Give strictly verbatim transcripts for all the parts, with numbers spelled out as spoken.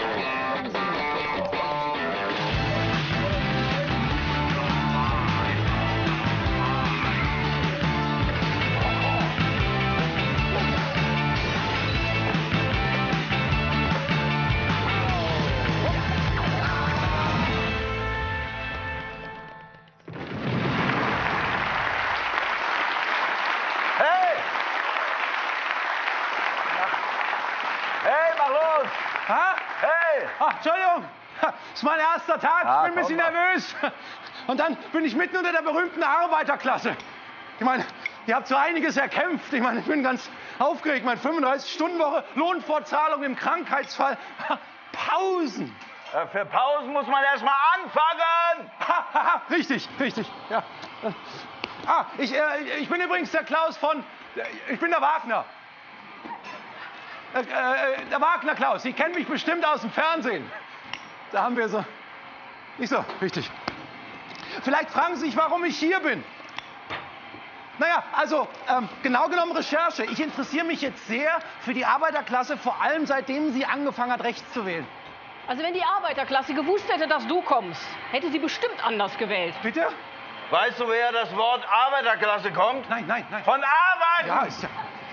Ach, Entschuldigung, das ist mein erster Tag, Ja, ich bin ein bisschen komm mal. nervös. Und dann bin ich mitten unter der berühmten Arbeiterklasse. Ich meine, ihr habt so einiges erkämpft. Ich meine, ich bin ganz aufgeregt. Meine fünfunddreißig-Stunden-Woche, Lohnfortzahlung im Krankheitsfall, Pausen. Äh, für Pausen muss man erst mal anfangen. Ha, ha, ha, richtig, richtig, ja. Ah, ich, äh, ich bin übrigens der Klaus von, ich bin der Wagner. Äh, äh, der Wagner Klaus, Sie kennen mich bestimmt aus dem Fernsehen. Da haben wir so, nicht so, richtig. Vielleicht fragen Sie sich, warum ich hier bin. Naja, also ähm, genau genommen Recherche. Ich interessiere mich jetzt sehr für die Arbeiterklasse, vor allem seitdem sie angefangen hat, rechts zu wählen. Also wenn die Arbeiterklasse gewusst hätte, dass du kommst, hätte sie bestimmt anders gewählt. Bitte? Weißt du, woher das Wort Arbeiterklasse kommt? Nein, nein, nein. Von Arbeiten. Ja, ist ja...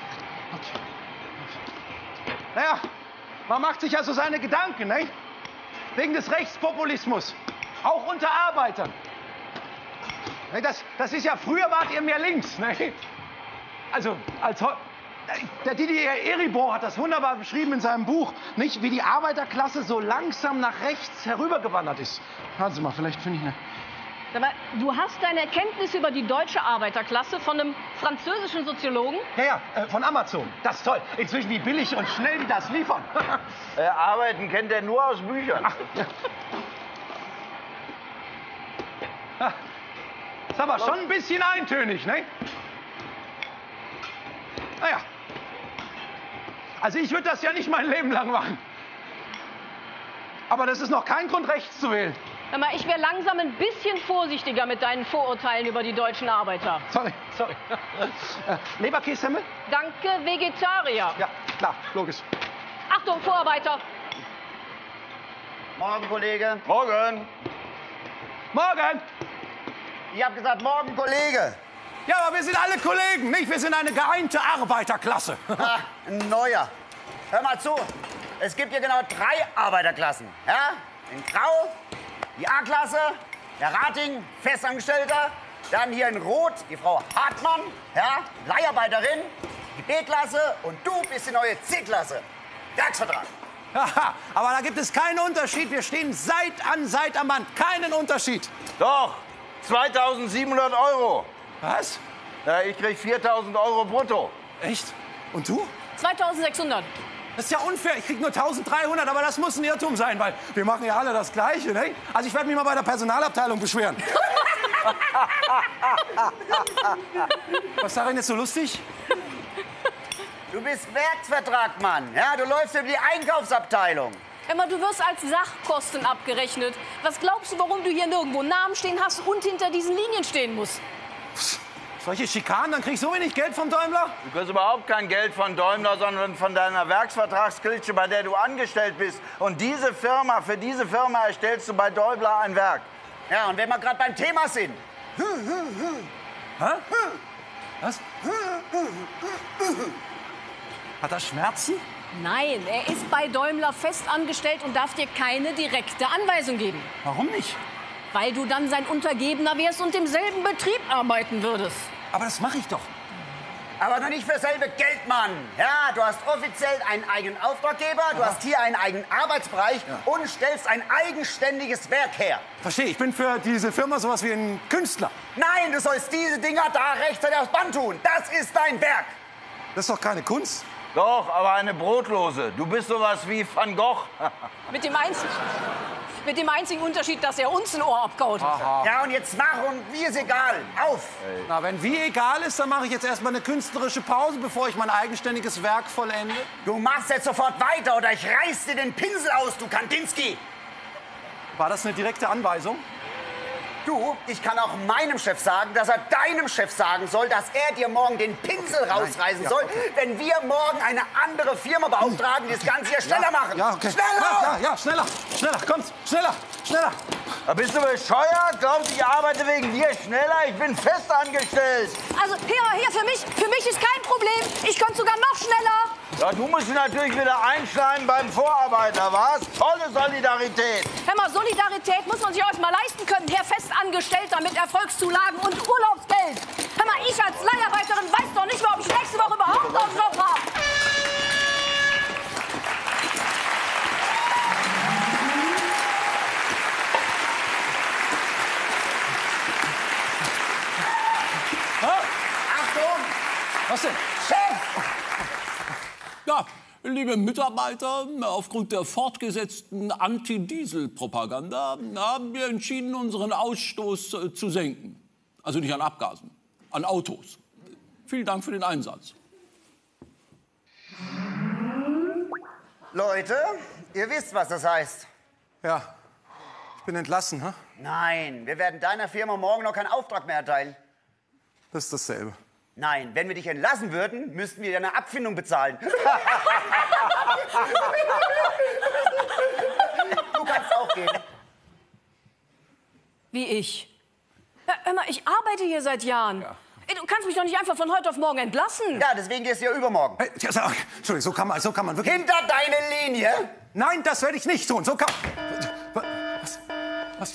Naja, man macht sich also seine Gedanken, ne? Wegen des Rechtspopulismus. Auch unter Arbeitern. Ne, das, das ist ja, früher wart ihr mehr links, ne? Also, als heu- der Didier Eribon hat das wunderbar beschrieben in seinem Buch, nicht? Wie die Arbeiterklasse so langsam nach rechts herübergewandert ist. Hören Sie mal, vielleicht finde ich eine... Aber du hast deine Erkenntnisse über die deutsche Arbeiterklasse von einem französischen Soziologen? Ja, ja, äh, von Amazon. Das ist toll. Inzwischen, wie billig und schnell die das liefern. Äh, Arbeiten kennt er nur aus Büchern. Ach, ja. Ah, ist aber schon ein bisschen eintönig, ne? Naja. Also ich würde das ja nicht mein Leben lang machen. Aber das ist noch kein Grund, rechts zu wählen. Sag mal, ich wäre langsam ein bisschen vorsichtiger mit deinen Vorurteilen über die deutschen Arbeiter. Sorry, sorry. Äh, Leberkässemmel? Danke, Vegetarier. Ja, klar, logisch. Achtung, Vorarbeiter. Morgen, Kollege. Morgen. Morgen! Ich habe gesagt, morgen, Kollege. Ja, aber wir sind alle Kollegen, nicht? Wir sind eine geeinte Arbeiterklasse. Ah, ein neuer. Hör mal zu. Es gibt hier genau drei Arbeiterklassen. Ja? In Grau, die A-Klasse, der Rating, Festangestellter. Dann hier in Rot, die Frau Hartmann, ja? Leiharbeiterin. Die B-Klasse und du bist die neue C-Klasse. Werksvertrag. Haha, aber da gibt es keinen Unterschied. Wir stehen Seit an Seit am Band. Keinen Unterschied. Doch, zweitausendsiebenhundert Euro. Was? Ja, ich krieg viertausend Euro brutto. Echt? Und du? zweitausendsechshundert. Das ist ja unfair. Ich krieg nur eintausenddreihundert, aber das muss ein Irrtum sein, weil wir machen ja alle das Gleiche, ne? Also ich werde mich mal bei der Personalabteilung beschweren. Was ist darin jetzt so lustig? Du bist Werksvertragmann. Ja? Du läufst über die Einkaufsabteilung. Emma, du wirst als Sachkosten abgerechnet. Was glaubst du, warum du hier nirgendwo einen Namen stehen hast und hinter diesen Linien stehen musst? Solche Schikanen, dann krieg ich so wenig Geld vom Daimler? Du kriegst überhaupt kein Geld von Daimler, sondern von deiner Werksvertragsklitsche, bei der du angestellt bist. Und diese Firma, für diese Firma erstellst du bei Daimler ein Werk. Ja, und wenn wir gerade beim Thema sind. Hä? Was? Hat er Schmerzen? Nein, er ist bei Daimler fest angestellt und darf dir keine direkte Anweisung geben. Warum nicht? Weil du dann sein Untergebener wärst und im selben Betrieb arbeiten würdest. Aber das mache ich doch. Aber noch nicht für selbe Geld, Mann. Ja, du hast offiziell einen eigenen Auftraggeber, du hast hier einen eigenen Arbeitsbereich Ja. und stellst ein eigenständiges Werk her. Verstehe, ich bin für diese Firma sowas wie ein Künstler. Nein, du sollst diese Dinger da rechtzeitig aufs Band tun. Das ist dein Werk. Das ist doch keine Kunst. Doch, aber eine Brotlose. Du bist sowas wie Van Gogh. Mit dem, einzigen, mit dem einzigen Unterschied, dass er uns ein Ohr abkaut. Ja, und jetzt mach und mir ist egal. Auf. Na, wenn wie egal ist, dann mache ich jetzt erstmal eine künstlerische Pause, bevor ich mein eigenständiges Werk vollende. Du machst jetzt sofort weiter oder ich reiß dir den Pinsel aus, du Kandinsky. War das eine direkte Anweisung? Du, ich kann auch meinem Chef sagen, dass er deinem Chef sagen soll, dass er dir morgen den Pinsel rausreißen ja, soll, okay. wenn wir morgen eine andere Firma beauftragen, die das Ganze hier schneller ja, machen. Ja, okay. Schneller! Ja, ja, ja, schneller, schneller, kommt, schneller, schneller. Da bist du bescheuert? Glaubst du, ich arbeite wegen dir schneller? Ich bin fest angestellt. Also hier, hier, für mich, für mich ist kein Problem. Ich könnte sogar noch schneller. Ja, du musst dich natürlich wieder einschleimen beim Vorarbeiter, was? Tolle Solidarität. Hör mal, Solidarität muss man sich auch mal leisten können, Herr Festangestellter mit Erfolgszulagen und Urlaubsgeld. Hör mal, ich als Leiharbeiterin weiß doch nicht mal, ob ich nächste Woche überhaupt noch einen Job habe. Achtung! Was denn? Chef! Ja, liebe Mitarbeiter, aufgrund der fortgesetzten Anti-Diesel-Propaganda haben wir entschieden, unseren Ausstoß äh, zu senken. Also nicht an Abgasen, an Autos. Vielen Dank für den Einsatz. Leute, ihr wisst, was das heißt. Ja, ich bin entlassen, hm? Nein, wir werden deiner Firma morgen noch keinen Auftrag mehr erteilen. Das ist dasselbe. Nein, wenn wir dich entlassen würden, müssten wir dir eine Abfindung bezahlen. Du kannst auch gehen. Wie ich. Ja, hör mal, ich arbeite hier seit Jahren. Ja. Ey, du kannst mich doch nicht einfach von heute auf morgen entlassen. Ja, deswegen gehst du ja übermorgen. Hey, ja, sag- Entschuldigung, so kann man, so kann man wirklich... Hinter deine Linie. Nein, das werde ich nicht tun. So kann... Was? Was?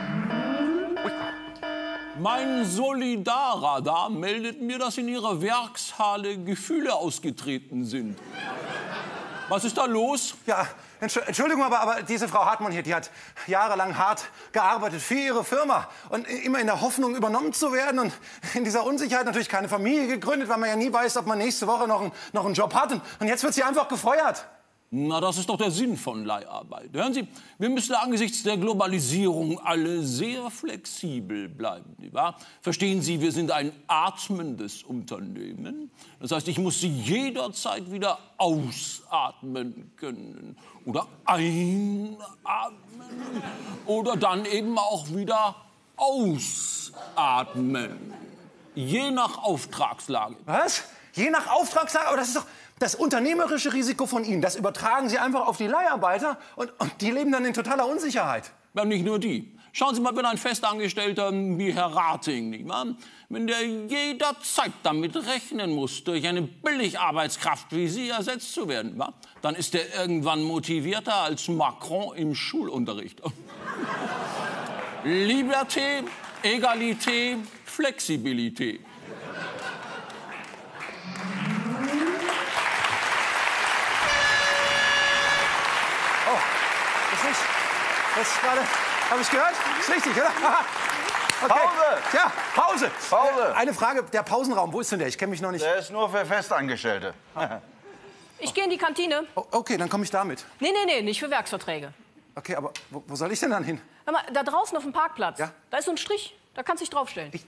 Mein Solidarradar meldet mir, dass in Ihrer Werkshalle Gefühle ausgetreten sind. Was ist da los? Ja, Entsch- Entschuldigung, aber, aber diese Frau Hartmann hier, die hat jahrelang hart gearbeitet für ihre Firma und immer in der Hoffnung, übernommen zu werden und in dieser Unsicherheit natürlich keine Familie gegründet, weil man ja nie weiß, ob man nächste Woche noch, ein, noch einen Job hat. Und, und jetzt wird sie einfach gefeuert. Na, das ist doch der Sinn von Leiharbeit. Hören Sie, wir müssen angesichts der Globalisierung alle sehr flexibel bleiben, nicht wahr? Verstehen Sie, wir sind ein atmendes Unternehmen. Das heißt, ich muss Sie jederzeit wieder ausatmen können oder einatmen oder dann eben auch wieder ausatmen, je nach Auftragslage. Was? Je nach Auftragslage? Aber das ist doch das unternehmerische Risiko von Ihnen. Das übertragen Sie einfach auf die Leiharbeiter und, und die leben dann in totaler Unsicherheit. Ja, nicht nur die. Schauen Sie mal, wenn ein Festangestellter wie Herr Rating, nicht wahr? Wenn der jederzeit damit rechnen muss, durch eine Billigarbeitskraft wie Sie ersetzt zu werden, nicht wahr? Dann ist er irgendwann motivierter als Macron im Schulunterricht. Liberté, Egalité, Flexibilité. Das ist gerade, habe ich gehört? Ist richtig, oder? Okay. Pause! Ja, Pause. Pause. Äh, Eine Frage, der Pausenraum, wo ist denn der? Ich kenne mich noch nicht. Der ist nur für Festangestellte. Ich gehe in die Kantine. Oh, okay, dann komme ich damit. Nee, nee, nee, nicht für Werksverträge. Okay, aber wo, wo soll ich denn dann hin? Hör mal, da draußen auf dem Parkplatz, Ja? da ist so ein Strich, da kannst du dich draufstellen. Ich-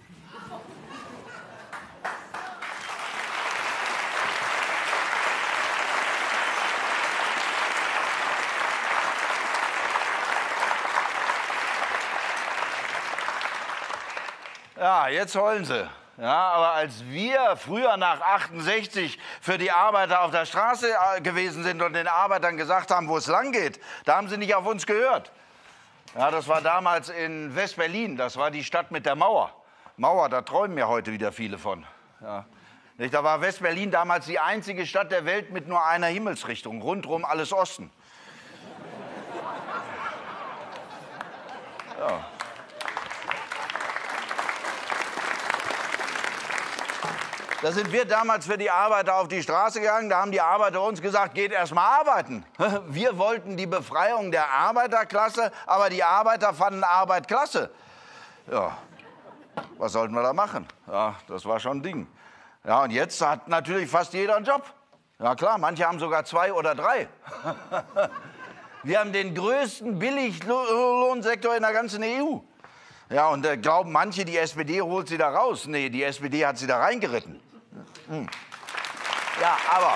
Ja, jetzt heulen sie. Ja, aber als wir früher nach achtundsechzig für die Arbeiter auf der Straße äh, gewesen sind und den Arbeitern gesagt haben, wo es lang geht, da haben sie nicht auf uns gehört. Ja, das war damals in West-Berlin, das war die Stadt mit der Mauer. Mauer, da träumen ja heute wieder viele von. Ja. Nicht, da war West-Berlin damals die einzige Stadt der Welt mit nur einer Himmelsrichtung, rundherum alles Osten. Ja. Da sind wir damals für die Arbeiter auf die Straße gegangen. Da haben die Arbeiter uns gesagt, geht erst mal arbeiten. Wir wollten die Befreiung der Arbeiterklasse, aber die Arbeiter fanden Arbeit klasse. Ja, was sollten wir da machen? Ja, das war schon ein Ding. Ja, und jetzt hat natürlich fast jeder einen Job. Ja klar, manche haben sogar zwei oder drei. Wir haben den größten Billiglohnsektor in der ganzen E U. Ja, und äh, glauben manche, die S P D holt sie da raus. Nee, die S P D hat sie da reingeritten. Hm. Ja, aber...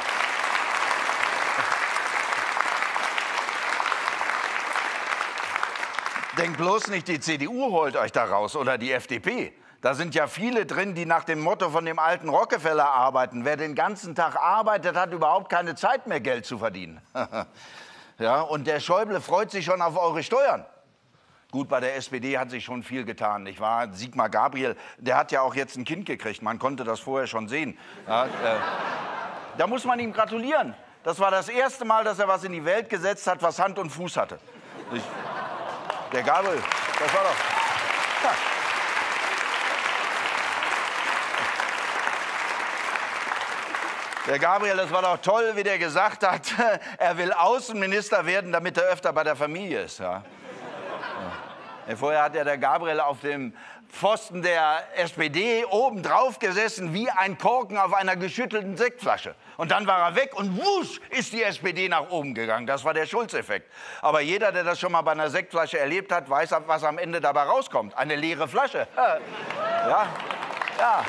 denkt bloß nicht, die C D U holt euch da raus oder die F D P. Da sind ja viele drin, die nach dem Motto von dem alten Rockefeller arbeiten. Wer den ganzen Tag arbeitet, hat überhaupt keine Zeit mehr, Geld zu verdienen. Ja, und der Schäuble freut sich schon auf eure Steuern. Gut, bei der S P D hat sich schon viel getan, nicht wahr? Sigmar Gabriel, der hat ja auch jetzt ein Kind gekriegt. Man konnte das vorher schon sehen. Ja, äh, da muss man ihm gratulieren. Das war das erste Mal, dass er was in die Welt gesetzt hat, was Hand und Fuß hatte. Ich, der Gabriel, das war doch... Ja. Der Gabriel, das war doch toll, wie der gesagt hat, er will Außenminister werden, damit er öfter bei der Familie ist. Ja. Ja. Vorher hat ja der Gabriel auf dem Pfosten der S P D oben drauf gesessen, wie ein Korken auf einer geschüttelten Sektflasche. Und dann war er weg und wusch ist die S P D nach oben gegangen. Das war der Schulz-Effekt. Aber jeder, der das schon mal bei einer Sektflasche erlebt hat, weiß, was am Ende dabei rauskommt. Eine leere Flasche. Ja, ja.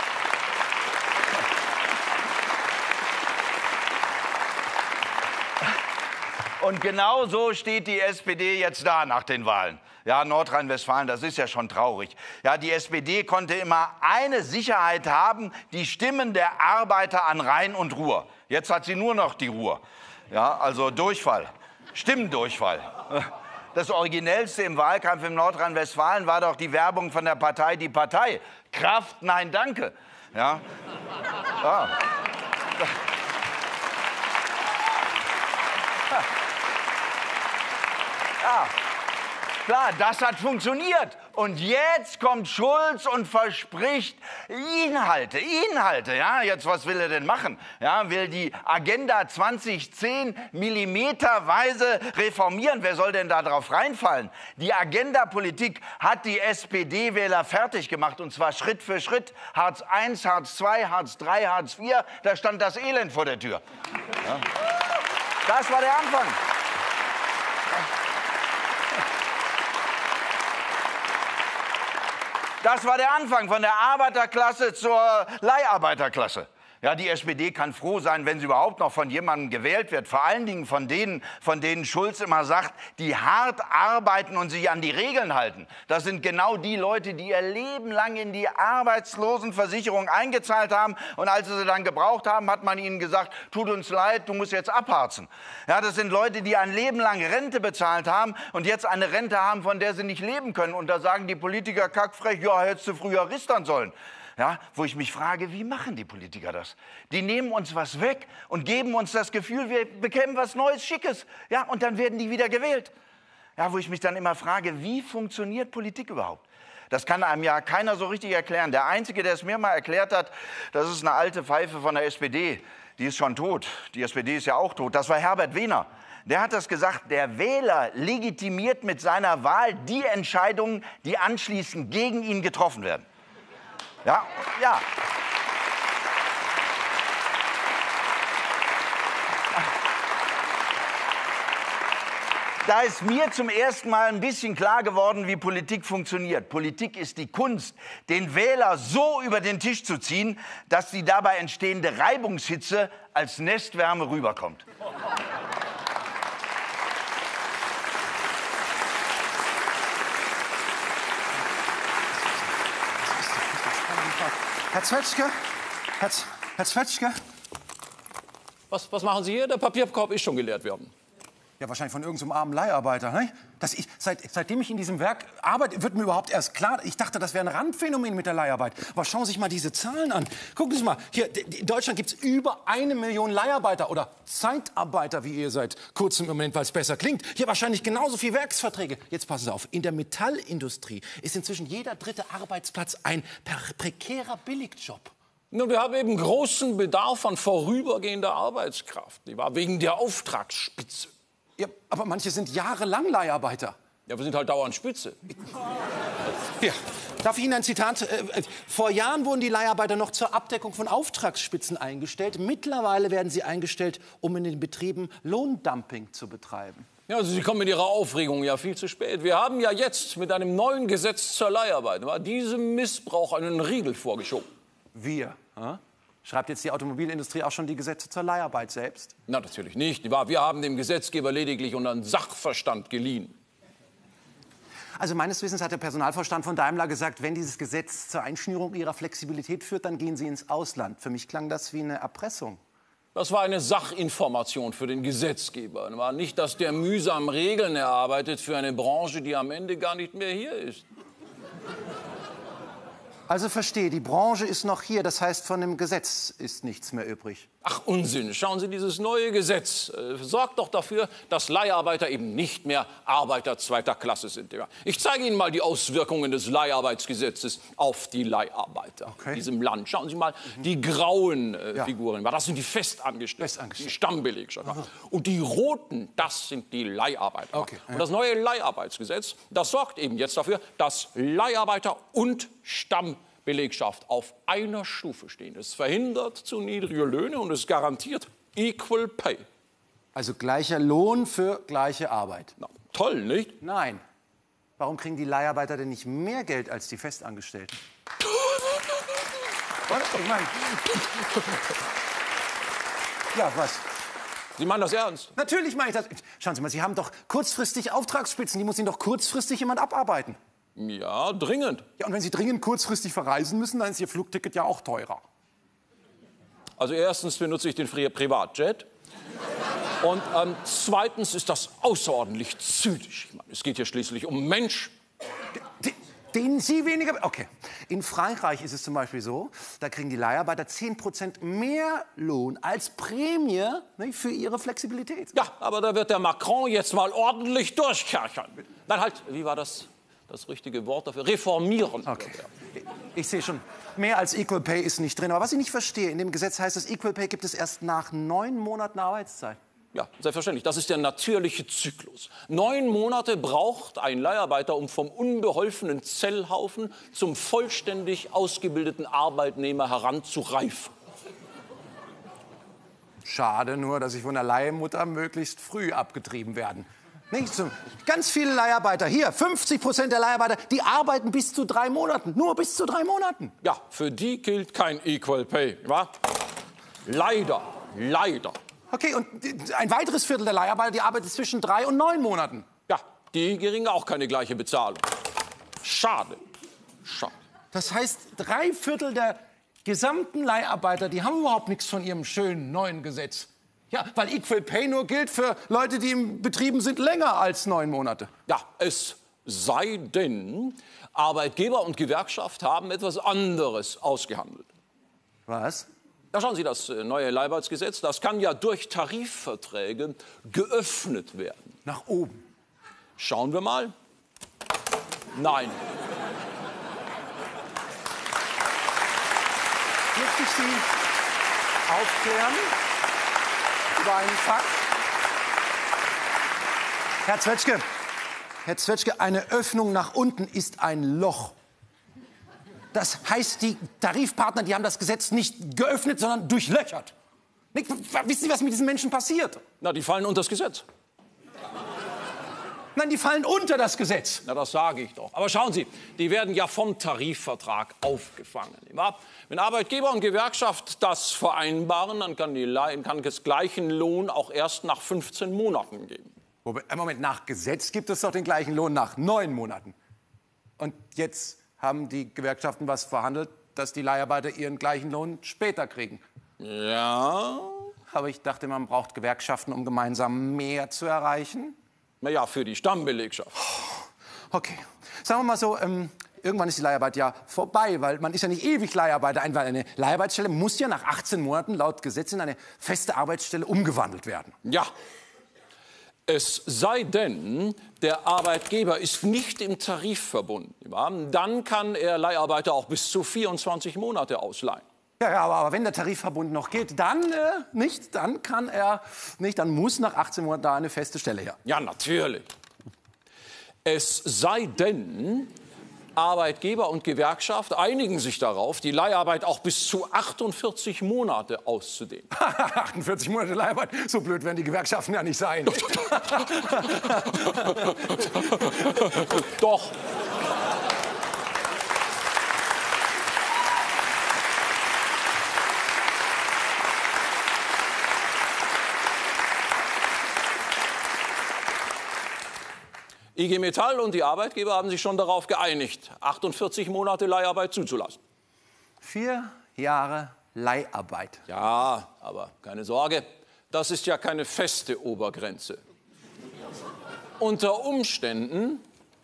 Und genau so steht die S P D jetzt da nach den Wahlen. Ja, Nordrhein-Westfalen, das ist ja schon traurig. Ja, die S P D konnte immer eine Sicherheit haben, die Stimmen der Arbeiter an Rhein und Ruhr. Jetzt hat sie nur noch die Ruhr. Ja, also Durchfall, Stimmendurchfall. Das Originellste im Wahlkampf in Nordrhein-Westfalen war doch die Werbung von der Partei Die Partei. Kraft, nein, danke. Ja. Ja. Ja, klar, das hat funktioniert. Und jetzt kommt Schulz und verspricht Inhalte, Inhalte. Ja, jetzt, was will er denn machen? Ja, will die Agenda zwanzig zehn millimeterweise reformieren. Wer soll denn da drauf reinfallen? Die Agenda-Politik hat die S P D-Wähler fertig gemacht, und zwar Schritt für Schritt. Hartz eins, Hartz zwei, Hartz drei, Hartz vier, da stand das Elend vor der Tür. Ja. Das war der Anfang. Das war der Anfang von der Arbeiterklasse zur Leiharbeiterklasse. Ja, die S P D kann froh sein, wenn sie überhaupt noch von jemandem gewählt wird. Vor allen Dingen von denen, von denen Schulz immer sagt, die hart arbeiten und sich an die Regeln halten. Das sind genau die Leute, die ihr Leben lang in die Arbeitslosenversicherung eingezahlt haben. Und als sie sie dann gebraucht haben, hat man ihnen gesagt, tut uns leid, du musst jetzt abharzen. Ja, das sind Leute, die ein Leben lang Rente bezahlt haben und jetzt eine Rente haben, von der sie nicht leben können. Und da sagen die Politiker kackfrech, ja, hättest du früher ristern sollen. Ja, wo ich mich frage, wie machen die Politiker das? Die nehmen uns was weg und geben uns das Gefühl, wir bekämen was Neues, Schickes. Ja, und dann werden die wieder gewählt. Ja, wo ich mich dann immer frage, wie funktioniert Politik überhaupt? Das kann einem ja keiner so richtig erklären. Der Einzige, der es mir mal erklärt hat, das ist eine alte Pfeife von der S P D. Die ist schon tot. Die S P D ist ja auch tot. Das war Herbert Wehner. Der hat das gesagt, der Wähler legitimiert mit seiner Wahl die Entscheidungen, die anschließend gegen ihn getroffen werden. Ja, ja. Da ist mir zum ersten Mal ein bisschen klar geworden, wie Politik funktioniert. Politik ist die Kunst, den Wähler so über den Tisch zu ziehen, dass die dabei entstehende Reibungshitze als Nestwärme rüberkommt. Herr Zwetschge? Herr, Z Herr Zwetschge? Was, was machen Sie hier? Der Papierkorb ist schon geleert worden. Ja, wahrscheinlich von irgendeinem so armen Leiharbeiter. Ne? Das ich, seit, seitdem ich in diesem Werk arbeite, wird mir überhaupt erst klar, ich dachte, das wäre ein Randphänomen mit der Leiharbeit. Aber schauen Sie sich mal diese Zahlen an. Gucken Sie mal, hier, in Deutschland gibt es über eine Million Leiharbeiter oder Zeitarbeiter, wie ihr seit kurzem im Moment, weil es besser klingt. Hier wahrscheinlich genauso viele Werksverträge. Jetzt passen Sie auf, in der Metallindustrie ist inzwischen jeder dritte Arbeitsplatz ein prekärer Billigjob. Nun, wir haben eben großen Bedarf an vorübergehender Arbeitskraft, nicht wahr? Wegen der Auftragsspitze. Ja, aber manche sind jahrelang Leiharbeiter. Ja, wir sind halt dauernd Spitze. Hier, darf ich Ihnen ein Zitat? Vor Jahren wurden die Leiharbeiter noch zur Abdeckung von Auftragsspitzen eingestellt. Mittlerweile werden sie eingestellt, um in den Betrieben Lohndumping zu betreiben. Ja, also Sie kommen mit Ihrer Aufregung ja viel zu spät. Wir haben ja jetzt mit einem neuen Gesetz zur Leiharbeit diesem Missbrauch einen Riegel vorgeschoben. Wir? Hm? Schreibt jetzt die Automobilindustrie auch schon die Gesetze zur Leiharbeit selbst? Na, natürlich nicht. Wir haben dem Gesetzgeber lediglich unseren Sachverstand geliehen. Also meines Wissens hat der Personalvorstand von Daimler gesagt, wenn dieses Gesetz zur Einschnürung ihrer Flexibilität führt, dann gehen sie ins Ausland. Für mich klang das wie eine Erpressung. Das war eine Sachinformation für den Gesetzgeber. War nicht, dass der mühsam Regeln erarbeitet für eine Branche, die am Ende gar nicht mehr hier ist. Also verstehe, die Branche ist noch hier, das heißt, von dem Gesetz ist nichts mehr übrig. Ach, Unsinn. Schauen Sie, dieses neue Gesetz äh, sorgt doch dafür, dass Leiharbeiter eben nicht mehr Arbeiter zweiter Klasse sind. Ja. Ich zeige Ihnen mal die Auswirkungen des Leiharbeitsgesetzes auf die Leiharbeiter okay. in diesem Land. Schauen Sie mal, mhm. die grauen äh, ja. Figuren, das sind die Festangestellten, Festangestellten. die Stammbelegschaft. Aha. Und die roten, das sind die Leiharbeiter. Okay. Und das neue Leiharbeitsgesetz, das sorgt eben jetzt dafür, dass Leiharbeiter und Stammbelegschaft auf einer Stufe stehen. Es verhindert zu niedrige Löhne und es garantiert Equal Pay. Also gleicher Lohn für gleiche Arbeit. Na, toll, nicht? Nein. Warum kriegen die Leiharbeiter denn nicht mehr Geld als die Festangestellten? Ich meine... Ja, was? Sie meinen das ernst? Natürlich meine ich das. Schauen Sie mal, Sie haben doch kurzfristig Auftragsspitzen. Die muss Ihnen doch kurzfristig jemand abarbeiten. Ja, dringend. Ja, und wenn Sie dringend kurzfristig verreisen müssen, dann ist Ihr Flugticket ja auch teurer. Also erstens benutze ich den Pri Privatjet. Und ähm, zweitens ist das außerordentlich zynisch. Ich meine, es geht hier schließlich um Menschen. D den Sie weniger... Okay. In Frankreich ist es zum Beispiel so, da kriegen die Leiharbeiter zehn Prozent mehr Lohn als Prämie, ne, für ihre Flexibilität. Ja, aber da wird der Macron jetzt mal ordentlich durchkerchern. Nein, halt, wie war das, das richtige Wort dafür? Reformieren. Okay. Ich, ich sehe schon, mehr als Equal Pay ist nicht drin. Aber was ich nicht verstehe, in dem Gesetz heißt es, Equal Pay gibt es erst nach neun Monaten Arbeitszeit. Ja, selbstverständlich. Das ist der natürliche Zyklus. Neun Monate braucht ein Leiharbeiter, um vom unbeholfenen Zellhaufen zum vollständig ausgebildeten Arbeitnehmer heranzureifen. Schade nur, dass ich von der Leihmutter möglichst früh abgetrieben werden. Nicht so. Ganz viele Leiharbeiter, hier, fünfzig Prozent der Leiharbeiter, die arbeiten bis zu drei Monaten. Nur bis zu drei Monaten. Ja, für die gilt kein Equal Pay, wa? Leider, leider. Okay, und ein weiteres Viertel der Leiharbeiter, die arbeitet zwischen drei und neun Monaten. Ja, die kriegen auch keine gleiche Bezahlung. Schade, schade. Das heißt, drei Viertel der gesamten Leiharbeiter, die haben überhaupt nichts von ihrem schönen neuen Gesetz. Ja, weil Equal Pay nur gilt für Leute, die in Betrieben sind länger als neun Monate. Ja, es sei denn, Arbeitgeber und Gewerkschaft haben etwas anderes ausgehandelt. Was? Da schauen Sie, das neue Leiharbeitsgesetz, das kann ja durch Tarifverträge geöffnet werden. Nach oben. Schauen wir mal. Nein. Möchte ich Sie aufklären über einen Fakt? Herr Zwetschge, Herr Zwetschge, eine Öffnung nach unten ist ein Loch. Das heißt, die Tarifpartner, die haben das Gesetz nicht geöffnet, sondern durchlöchert. Nicht, wissen Sie, was mit diesen Menschen passiert? Na, die fallen unter das Gesetz. Nein, die fallen unter das Gesetz. Na, das sage ich doch. Aber schauen Sie, die werden ja vom Tarifvertrag aufgefangen. Wenn Arbeitgeber und Gewerkschaft das vereinbaren, dann kann, die, kann es gleichen Lohn auch erst nach fünfzehn Monaten geben. Moment, nach Gesetz gibt es doch den gleichen Lohn nach neun Monaten. Und jetzt haben die Gewerkschaften was verhandelt, dass die Leiharbeiter ihren gleichen Lohn später kriegen. Ja. Aber ich dachte, man braucht Gewerkschaften, um gemeinsam mehr zu erreichen. Na ja, für die Stammbelegschaft. Okay. Sagen wir mal so, ähm, irgendwann ist die Leiharbeit ja vorbei, weil man ist ja nicht ewig Leiharbeiter. Weil eine Leiharbeitsstelle muss ja nach achtzehn Monaten laut Gesetz in eine feste Arbeitsstelle umgewandelt werden. Ja. Es sei denn, der Arbeitgeber ist nicht im Tarif verbunden. Dann kann er Leiharbeiter auch bis zu vierundzwanzig Monate ausleihen. Ja, ja, aber, aber wenn der Tarifverbund noch geht, dann äh, nicht, dann kann er nicht, dann muss nach achtzehn Monaten da eine feste Stelle her. Ja, natürlich. Es sei denn, Arbeitgeber und Gewerkschaft einigen sich darauf, die Leiharbeit auch bis zu achtundvierzig Monate auszudehnen. achtundvierzig Monate Leiharbeit? So blöd werden die Gewerkschaften ja nicht sein. Doch. I G Metall und die Arbeitgeber haben sich schon darauf geeinigt, achtundvierzig Monate Leiharbeit zuzulassen. Vier Jahre Leiharbeit. Ja, aber keine Sorge, das ist ja keine feste Obergrenze. Unter Umständen...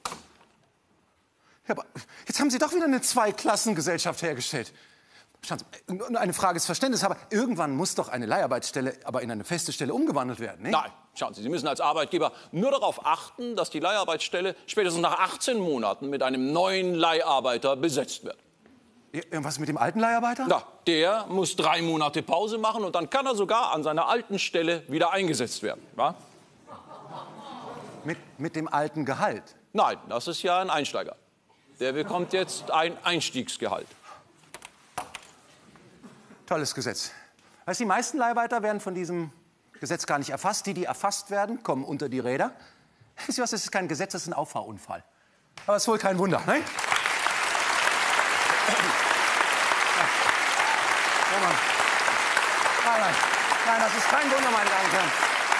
Ja, aber jetzt haben Sie doch wieder eine Zweiklassengesellschaft hergestellt. Schauen Sie, eine Frage des Verständnisses, aber irgendwann muss doch eine Leiharbeitsstelle aber in eine feste Stelle umgewandelt werden, nicht? Nein, schauen Sie, Sie müssen als Arbeitgeber nur darauf achten, dass die Leiharbeitsstelle spätestens nach achtzehn Monaten mit einem neuen Leiharbeiter besetzt wird. Ja, was mit dem alten Leiharbeiter? Na, der muss drei Monate Pause machen und dann kann er sogar an seiner alten Stelle wieder eingesetzt werden. Wa? Mit, mit dem alten Gehalt? Nein, das ist ja ein Einsteiger. Der bekommt jetzt ein Einstiegsgehalt. Tolles Gesetz. Weißt, die meisten Leiharbeiter werden von diesem Gesetz gar nicht erfasst. Die, die erfasst werden, kommen unter die Räder. Wisst ihr was, das ist kein Gesetz, das ist ein Auffahrunfall. Aber es ist wohl kein Wunder, ne? Nein, nein, nein, das ist kein Wunder, meine Damen und Herren.